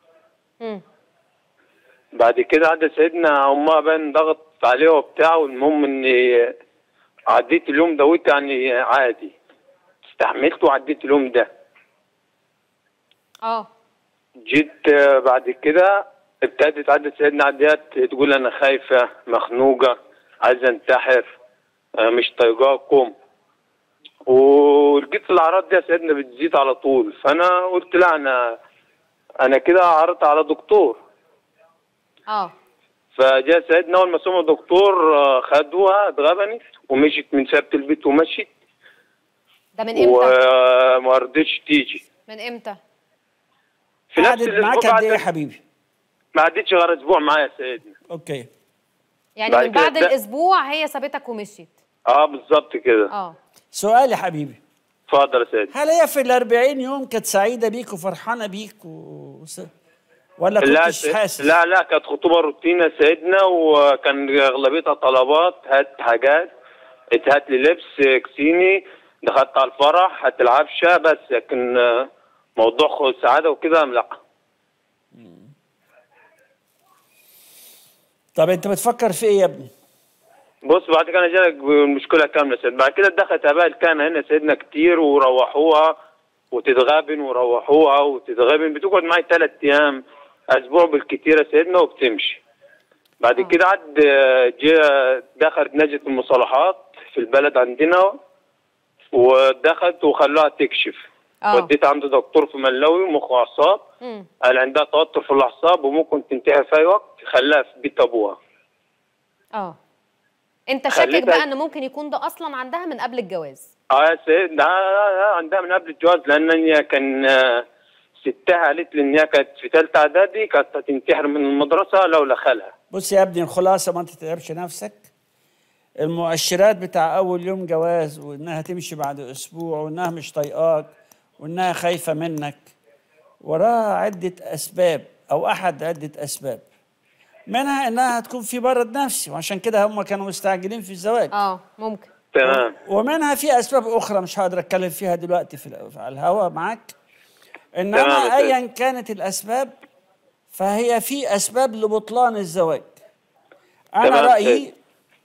بعد كده عدى سيدنا امها بان ضغط عليه وبتاع، والمهم اني عديت اليوم دوت يعني عادي استحملت وعديت اليوم ده. جيت بعد كده ابتدت عدت سيدنا عديات تقول انا خايفه مخنوقه عايزه انتحر مش طايقاكم، ولقيت الاعراض دي يا سيدنا بتزيد على طول. فانا قلت لا انا كده عرضت على دكتور. فجاء سيدنا اول ما سمع دكتور خدوها اتغبنت ومشيت من سابت البيت ومشيت. ده من امتى؟ وما رضتش تيجي. من امتى؟ في نفس قعدت معاك قد ايه يا حبيبي؟ ما عدتش غير اسبوع معايا يا سيدنا. اوكي. يعني من بعد الاسبوع هي سابتك ومشيت؟ بالظبط كده. سؤال يا حبيبي. اتفضل يا سيدنا. هل هي في ال 40 يوم كانت سعيده بيك وفرحانه بيك ولا كنتش حاسس؟ لا كانت خطوبه روتين يا سيدنا، وكان اغلبيتها طلبات هات حاجات هات لي لبس كسيني دخلت على الفرح هات العفشه بس، لكن موضوع سعاده وكده لا. طب انت بتفكر في ايه يا ابني؟ بص بعد كده انا جالك المشكله كامله سيدنا. بعد كده دخلت اباء الكهنه هنا سيدنا كتير وروحوها وتتغابن وروحوها وتتغابن، بتقعد معي 3 ايام اسبوع بالكتير يا سيدنا وبتمشي. بعد كده دخلت نجت المصالحات في البلد عندنا ودخلت وخلوها تكشف. وديت عند دكتور في ملوي مخ واعصاب قال عندها توتر في الاعصاب وممكن تنتهي في اي وقت، خلاها في بيت ابوها. انت شاكك بقى ان ممكن يكون ده اصلا عندها من قبل الجواز؟ يا سيد عندها من قبل الجواز، لان هي كان ستها قالت لي ان هي كانت في ثالثه اعدادي كانت هتنتحر من المدرسه لولا خالها. بص يا ابني الخلاصه ما تتعبش نفسك. المؤشرات بتاع اول يوم جواز وانها تمشي بعد اسبوع وانها مش طايقاك وانها خايفه منك وراها عده اسباب او احد عده اسباب، منها انها هتكون في برد نفسي وعشان كده هم كانوا مستعجلين في الزواج. ممكن. تمام. ومنها في اسباب اخرى مش هقدر اتكلم فيها دلوقتي على الهواء معاك. انما ايا كانت الاسباب فهي في اسباب لبطلان الزواج. انا رايي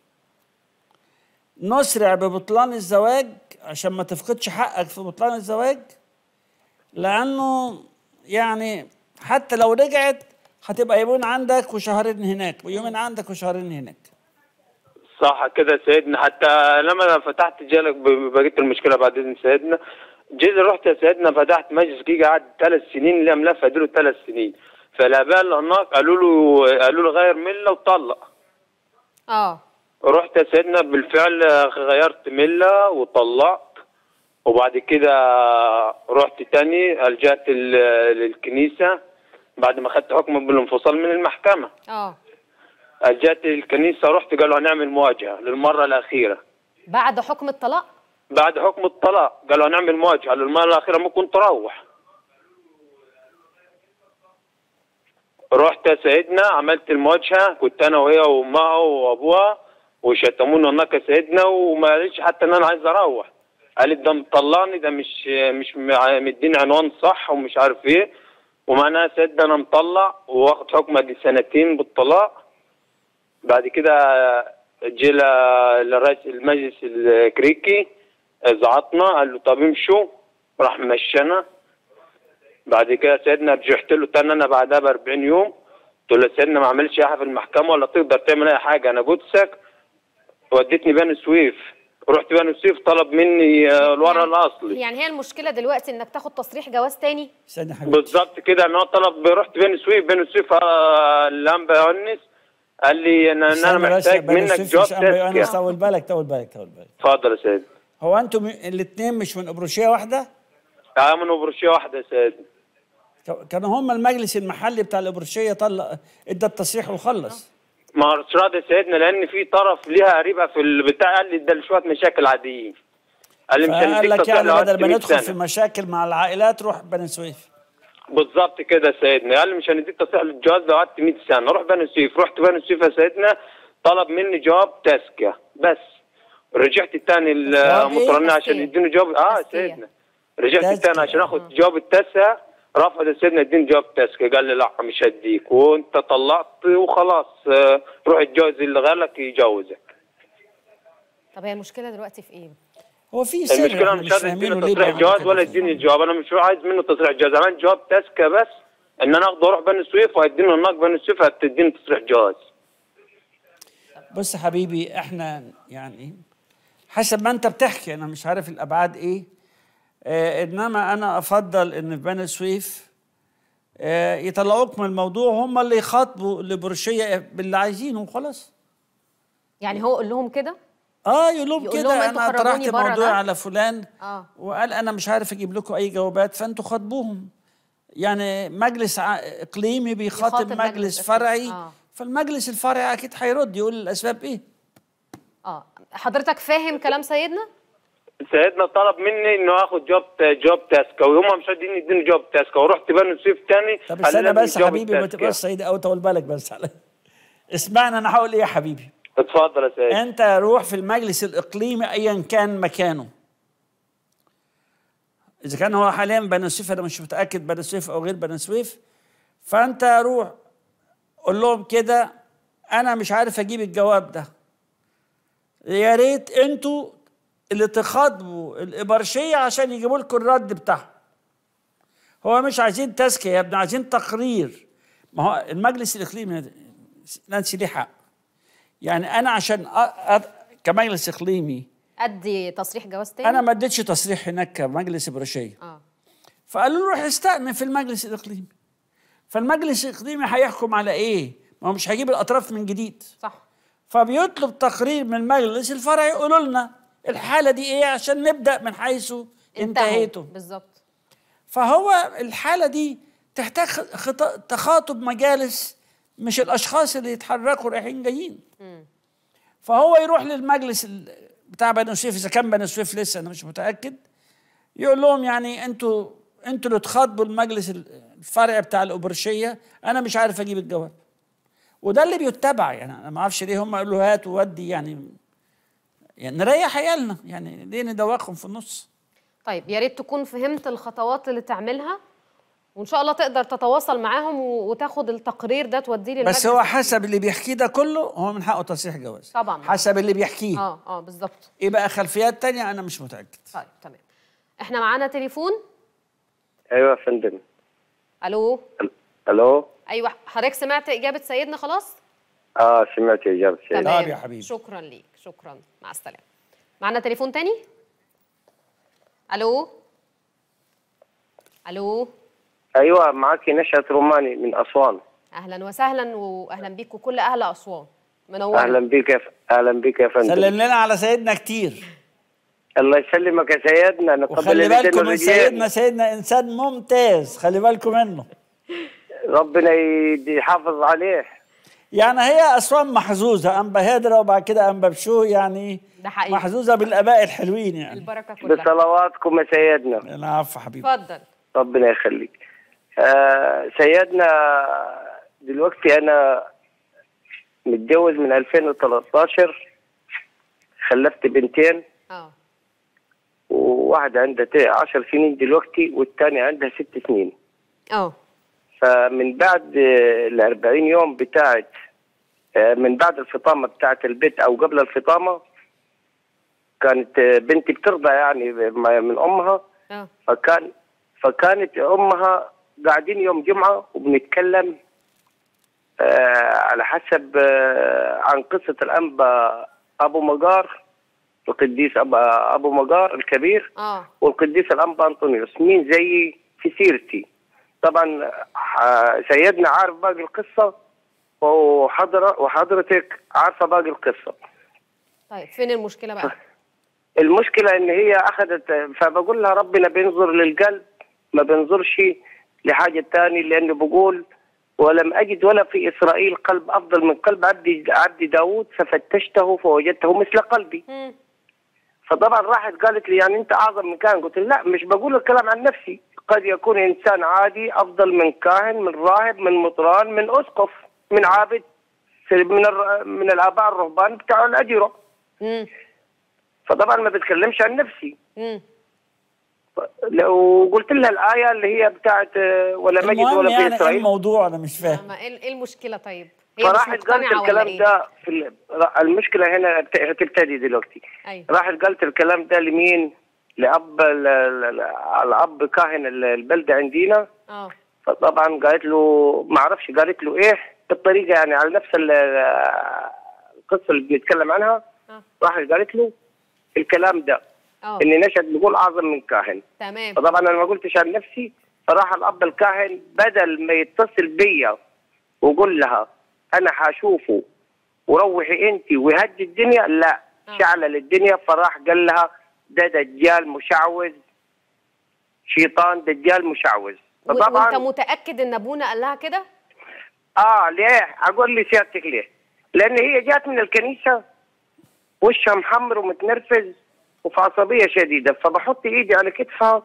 نسرع ببطلان الزواج عشان ما تفقدش حقك في بطلان الزواج، لانه يعني حتى لو رجعت هتبقى يومين عندك وشهرين هناك ويومين عندك وشهرين هناك. صح كده يا سيدنا. حتى لما فتحت جالك بقيت المشكله بعد اذن سيدنا. جيت رحت يا سيدنا فتحت مجلس جيجا قعد 3 سنين اللي ملف اديله 3 سنين. فالاباء اللي هناك قالوا له غير مله وطلق. رحت يا سيدنا بالفعل غيرت مله وطلقت. وبعد كده رحت تاني الجأت للكنيسه بعد ما خدت حكم بالانفصال من المحكمه. الجأت للكنيسه رحت قالوا هنعمل مواجهه للمره الاخيره. بعد حكم الطلاق؟ بعد حكم الطلاق قالوا هنعمل مواجهه للمره الاخيره ممكن تروح. رحت يا سيدنا عملت المواجهه كنت انا وهي وامها وابوها وشتمونا هناك يا سيدنا، وما قالش حتى ان انا عايز اروح. قالت ده مطلعني، ده مش مديني عنوان صح ومش عارف ايه. ومعناها يا سيدنا انا مطلع واخد حكم ادي 2 سنين بالطلاق. بعد كده جه لرئيس المجلس الكريكي زعطنا، قال له طب امشوا، راح مشانا. بعد كده سيدنا رجعت له تاني انا بعدها ب40 يوم، قلت له سيدنا ما عملش اي حاجه في المحكمه ولا تقدر تعمل اي حاجه، انا جثك. ودتني بني سويف، رحت بني سويف طلب مني الورق الاصلي. يعني هي المشكله دلوقتي انك تاخد تصريح جواز تاني؟ بالظبط كده، انا طلب، رحت بني سويف الانبا يونس قال لي ان انا محتاج منك جواب تزكيه. طول بالك. اتفضل يا سيدي. هو انتم الاثنين مش من ابروشيه واحده؟ من ابروشيه واحده يا سيدي. كانوا هم المجلس المحلي بتاع الابروشيه ادى التصريح وخلص. ما رضيش راضي سيدنا لان في طرف ليها قريبه في البتاع، قال لي ده شويه مشاكل عاديين. قال لي مش هنديك تصريح. يعني بدل ما ندخل سنة. في مشاكل مع العائلات روح بني سويف. بالظبط كده يا سيدنا، قال لي مش هنديك تصريح للجواز لو قعدت 100 سنه، روح بني سويف. رحت بني سويف يا سيدنا، طلب مني جواب تزكيه بس. رجعت تاني المطرنه عشان يديني جواب يا سيدنا. رجعت تاني عشان اخد جواب التسع، رفض يا سيدنا اديني جواب تزكيه، قال لي لا مش هديك وانت طلقت وخلاص، روح اتجوز اللي غيرك يجوزك. طب هي المشكله دلوقتي في ايه؟ هو في سر المشكله مش عايز يديني تصريح جواز ولا يديني الجواب، انا مش عايز منه تصريح جواز، انا عايز جواب تزكيه بس، ان انا اخده اروح بني سويف وهيديني هناك بني سويف هتديني تصريح جواز. بص يا حبيبي، احنا يعني حسب ما انت بتحكي، انا مش عارف الابعاد ايه، انما انا افضل ان في بني سويف يطلعوك من الموضوع، هم اللي يخاطبوا الابروشيه باللي عايزينه وخلاص. يعني هو قول لهم كده؟ يقول لهم كده انا طرحت موضوع على فلان وقال انا مش عارف اجيب لكم اي جوابات، فانتوا خاطبوهم. يعني مجلس اقليمي بيخاطب مجلس فرعي، فالمجلس الفرعي اكيد هيرد يقول الاسباب ايه. حضرتك فاهم كلام سيدنا؟ سيدنا طلب مني انه اخد جواب تاسكه، وهم مش عايزين يديني جواب تاسكه، ورحت بني سويف تاني. طب استنى بس يا حبيبي، ما تبقاش سيد او طول بالك بس على اسمعنا، انا هقول ايه يا حبيبي. اتفضل يا سيدي. انت روح في المجلس الاقليمي ايا كان مكانه، اذا كان هو حاليا بني سويف، انا مش متاكد بني سويف او غير بني سويف، فانت روح قول لهم كده انا مش عارف اجيب الجواب ده، يا ريت انتوا اللي تخاطبوا الابرشيه عشان يجيبوا لكم الرد بتاعهم. هو مش عايزين تزكيه يا ابني، عايزين تقرير. ما هو المجلس الاقليمي نانسي ليه حق، يعني انا عشان كمجلس اقليمي ادي تصريح جواز تاني، انا ما اديتش تصريح هناك كمجلس ابرشيه، فقالوا له روح استأنف في المجلس الاقليمي. فالمجلس الاقليمي هيحكم على ايه؟ ما هو مش هيجيب الاطراف من جديد، صح. فبيطلب تقرير من المجلس الفرعي يقولوا لنا الحاله دي ايه عشان نبدا من حيث انتهيتوا. بالظبط. فهو الحاله دي تحتاج تخاطب مجالس، مش الاشخاص اللي يتحركوا رايحين جايين. فهو يروح للمجلس بتاع بني سويف، اذا كان بني سويف لسه انا مش متاكد، يقول لهم يعني انتوا اللي تخاطبوا المجلس الفرعي بتاع الابرشيه، انا مش عارف اجيب الجواب. وده اللي بيتبع، يعني انا ما اعرفش ليه هم قالوا هات وودي، يعني نريح عيالنا، يعني ليه ندوخهم في النص. طيب يا ريت تكون فهمت الخطوات اللي تعملها، وان شاء الله تقدر تتواصل معاهم وتاخد التقرير ده توديه للمجلس. بس هو حسب اللي بيحكيه ده كله هو من حقه تصريح جواز طبعا، حسب اللي بيحكيه. بالظبط. ايه بقى خلفيات تانية انا مش متاكد. طيب تمام. احنا معانا تليفون. ايوه يا فندم. الو. ايوه حضرتك سمعت اجابه سيدنا خلاص؟ سمعت اجابه سيدنا. تمام يا حبيبي، شكرا ليك، شكرا، مع السلامه. معانا تليفون تاني. الو. ايوه معاكي نشأة روماني من اسوان. اهلا وسهلا، واهلا بيك وكل اهل اسوان، منورين. اهلا بيك يا فندم. سلم لنا على سيدنا كتير. الله يسلمك يا سيدنا. وخلي بالكم من سيدنا انسان ممتاز، خلي بالكم منه. ربنا يحافظ عليه. يعني هي اسوان محظوظه، انبا هدره وبعد كده انبا بشو، يعني ده حقيقي محظوظه بالاباء الحلوين، يعني البركه كلها بصلواتكم يا سيدنا. العفو حبيبي. اتفضل. ربنا يخليك. سيدنا دلوقتي انا متجوز من 2013 خلفت بنتين. وواحدة عندها 10 سنين دلوقتي والثانية عندها 6 سنين. فمن بعد ال 40 يوم بتاعت من بعد الفطامة بتاعت البيت أو قبل الفطامة كانت بنتي بترضع يعني من أمها. فكانت أمها قاعدين يوم جمعة وبنتكلم على حسب عن قصة الأنبا أبو مجار، القديس أبو مجار الكبير والقديس الأنبا أنطونيوس، مين زيي في سيرتي. طبعا سيدنا عارف باقي القصة وحضرتك عارفة باقي القصة. طيب فين المشكلة بقى؟ المشكلة إن هي أخذت، فبقول لها ربنا بينظر للقلب ما بينظرش لحاجة تاني، لأنه بقول ولم أجد ولا في إسرائيل قلب أفضل من قلب عبدي داود ففتشته فوجدته مثل قلبي. فطبعا راحت قالت لي يعني أنت أعظم من كاهن. قلت لا، مش بقول الكلام عن نفسي، قد يكون إنسان عادي أفضل من كاهن، من راهب، من مطران، من أسقف، من عابد، من الآباء الرهبان بتاع الأجرة. فطبعا ما بتكلمش عن نفسي. لو قلت لها الآية اللي هي بتاعت ولا مجد ولا في إسرائيل. ايه الموضوع؟ أنا مش فاهم. ايه المشكلة طيب؟ هي فراحت قالت الكلام ده المشكلة هنا هتبتدي دلوقتي. راحت قالت الكلام ده لمين؟ الأب كاهن البلدة عندنا. فطبعا قالت له ما اعرفش قالت له ايه بالطريقة يعني على نفس القصة اللي بيتكلم عنها. راحت قالت له الكلام ده اني نشهد بيقول اعظم من كاهن. تمام. فطبعا انا ما قلتش عن نفسي. فراح الاب الكاهن بدل ما يتصل بيا ويقول لها انا هشوفه وروحي انت ويهدي الدنيا، لا شعل للدنيا. فراح قال لها ده دجال مشعوذ، شيطان دجال مشعوذ. فطبعا وانت متاكد ان ابونا قال لها كده؟ ليه؟ اقول لي سيادتك ليه؟ لان هي جات من الكنيسه وشها محمر ومتنرفز وفي عصبيه شديده. فبحط ايدي على كتفها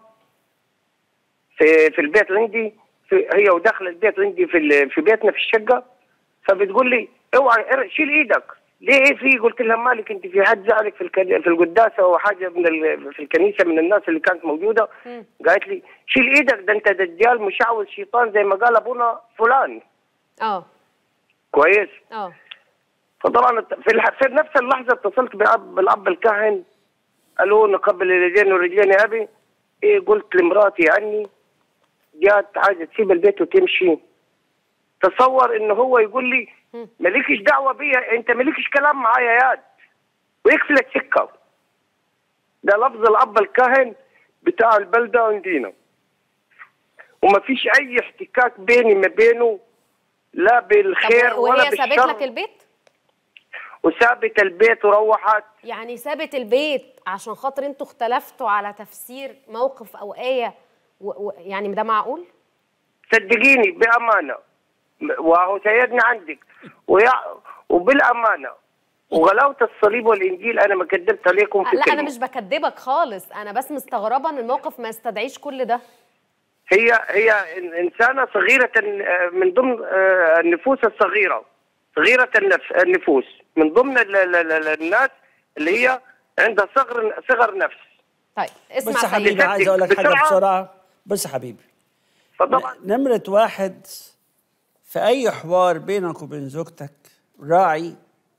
في البيت عندي، هي وداخله البيت عندي في بيتنا في الشقه. فبتقول لي اوعى شيل ايدك. ليه في؟ قلت لها مالك انت، في حد زعلك في القداسه او حاجه في الكنيسه من الناس اللي كانت موجوده؟ قالت لي شيل ايدك، ده انت دجال مشعوذ شيطان زي ما قال ابونا فلان. كويس. فطبعا في نفس اللحظه اتصلت بالاب الكاهن، قالوا نقبل اليدين والرجلين يا ابي. قلت لمراتي عني جات عايزه تسيب البيت وتمشي. تصور انه هو يقول لي مالكش دعوه بيا، انت مالكش كلام معايا ياد، ويقفل السكه. ده لفظ الاب الكاهن بتاع البلده عندنا، وما فيش اي احتكاك بيني ما بينه لا بالخير ولا بالشر. وهي سابت لك البيت؟ وسابت البيت وروحت. يعني سابت البيت عشان خاطر انتوا اختلفتوا على تفسير موقف او آية يعني ده معقول؟ صدقيني بأمانة، وهو سيدنا عندك وبالأمانة وغلاوة الصليب والإنجيل أنا ما كدبت عليكم في لا كلمة. أنا مش بكدبك خالص، أنا بس مستغربة إن الموقف ما يستدعيش كل ده. هي إنسانة صغيرة من ضمن النفوس الصغيرة، صغيرة النفوس، من ضمن الناس اللي هي عندها صغر نفس. طيب اسمع بس حبيبي عايز اقول لك حاجه بسرعه. بس حبيبي فطبعا نمره واحد في اي حوار بينك وبين زوجتك راعي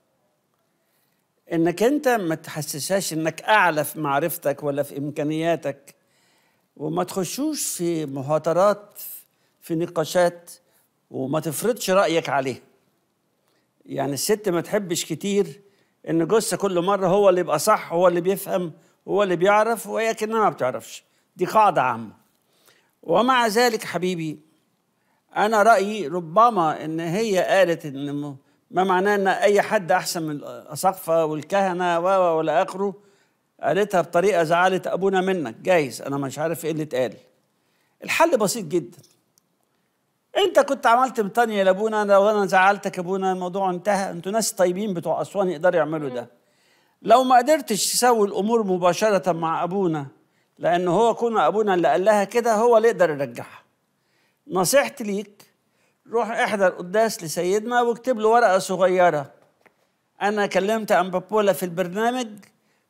انك انت ما تحسسهاش انك اعلى في معرفتك ولا في امكانياتك، وما تخشوش في مهاترات في نقاشات وما تفرضش رايك عليه. يعني الست ما تحبش كتير ان جوزها كل مره هو اللي يبقى صح، هو اللي بيفهم، هو اللي بيعرف، وهي كأنها ما بتعرفش. دي قاعده عامه. ومع ذلك حبيبي انا رايي ربما ان هي قالت ان ما معناه ان اي حد احسن من الاساقفه والكهنه ولا اخره، قالتها بطريقه زعلت ابونا منك. جايز انا مش عارف ايه اللي اتقال. الحل بسيط جدا. انت كنت عملت بطانيه لابونا، لو انا زعلتك ابونا الموضوع انتهى. انتوا ناس طيبين بتوع اسوان يقدروا يعملوا ده. لو ما قدرتش تسوي الامور مباشره مع ابونا، لانه هو كون ابونا اللي قال لها كده هو اللي يقدر يرجعها. نصيحتي ليك روح احضر قداس لسيدنا واكتب له ورقه صغيره: انا كلمت انبا بولا في البرنامج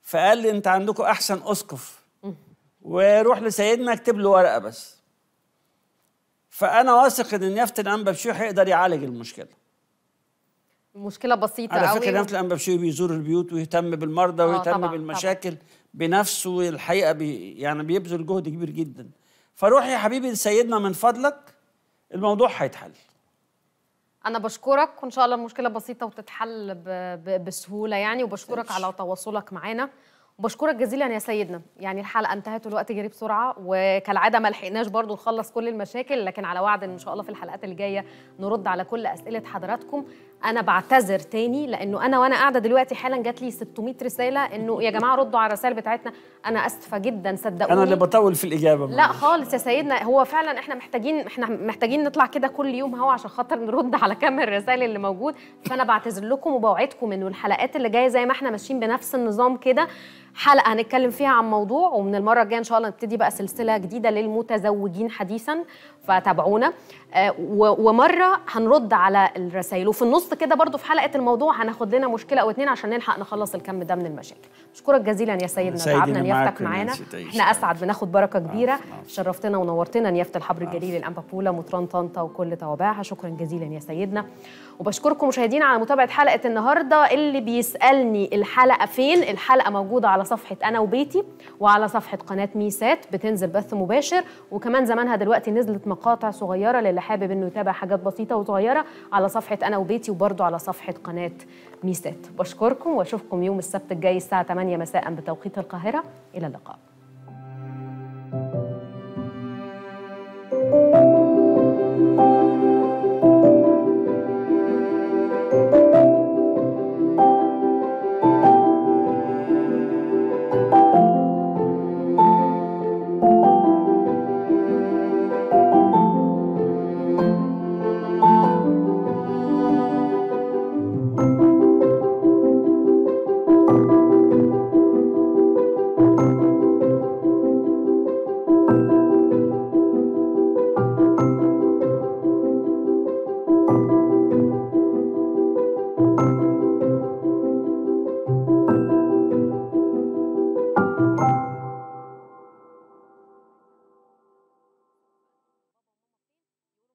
فقال لي انت عندكم احسن اسقف وروح لسيدنا اكتب له ورقه بس. فانا واثق ان نيافه الانبا بشوي هيقدر يعالج المشكله. المشكله بسيطه قوي. على فكره نيافه الانبا بشوي بيزور البيوت ويهتم بالمرضى ويهتم طبعًا بالمشاكل طبعًا. بنفسه الحقيقه يعني بيبذل جهد كبير جدا. فروح يا حبيبي لسيدنا من فضلك، الموضوع هيتحل. أنا بشكرك، وإن شاء الله المشكلة بسيطة وتتحل بسهولة يعني، وبشكرك على تواصلك معانا، وبشكرك جزيلا يا سيدنا. يعني الحلقة انتهت والوقت جري بسرعة، وكالعادة ما لحقناش برضو نخلص كل المشاكل، لكن على وعد إن شاء الله في الحلقات اللي جاية نرد على كل أسئلة حضراتكم. أنا بعتذر تاني لأنه وأنا قاعدة دلوقتي حالا جات لي 600 رسالة إنه يا جماعة ردوا على الرسائل بتاعتنا. أنا أسفة جدا صدقوني. أنا اللي بطول في الإجابة. لا خالص يا سيدنا، هو فعلا إحنا محتاجين نطلع كده كل يوم هوا عشان خاطر نرد على كم الرسائل اللي موجود. فأنا بعتذر لكم وبوعدكم إنه الحلقات اللي جاية زي ما إحنا ماشيين بنفس النظام كده، حلقة هنتكلم فيها عن موضوع، ومن المرة الجاية إن شاء الله نبتدي بقى سلسلة جديدة للمتزوجين حديثا، فتابعونا. ومرة هنرد على الرسائل، وفي النص كده برضو في حلقة الموضوع هناخد لنا مشكلة أو اتنين عشان نلحق نخلص الكم ده من المشاكل. بشكرك جزيلا يا سيدنا، تعبنا نيافتك معانا. احنا أسعد بناخد بركة كبيرة. شرفتنا ونورتنا نيافة الحبر الجليل الأنبا بولا مطران طنطا وكل توابعها. شكرا جزيلا يا سيدنا. وبشكركم مشاهدينا على متابعة حلقة النهاردة. اللي بيسألني الحلقة فين، الحلقة موجودة على صفحة أنا وبيتي وعلى صفحة قناة ميسات، بتنزل بث مباشر، وكمان زمانها دلوقتي نزلت مقاطع صغيرة للي حابب إنه يتابع حاجات بسيطة وصغيرة على صفحة أنا وبيتي وبرضو على صفحة قناة ميسات. بشكركم وأشوفكم يوم السبت الجاي الساعة 8 مساء بتوقيت القاهرة. إلى اللقاء.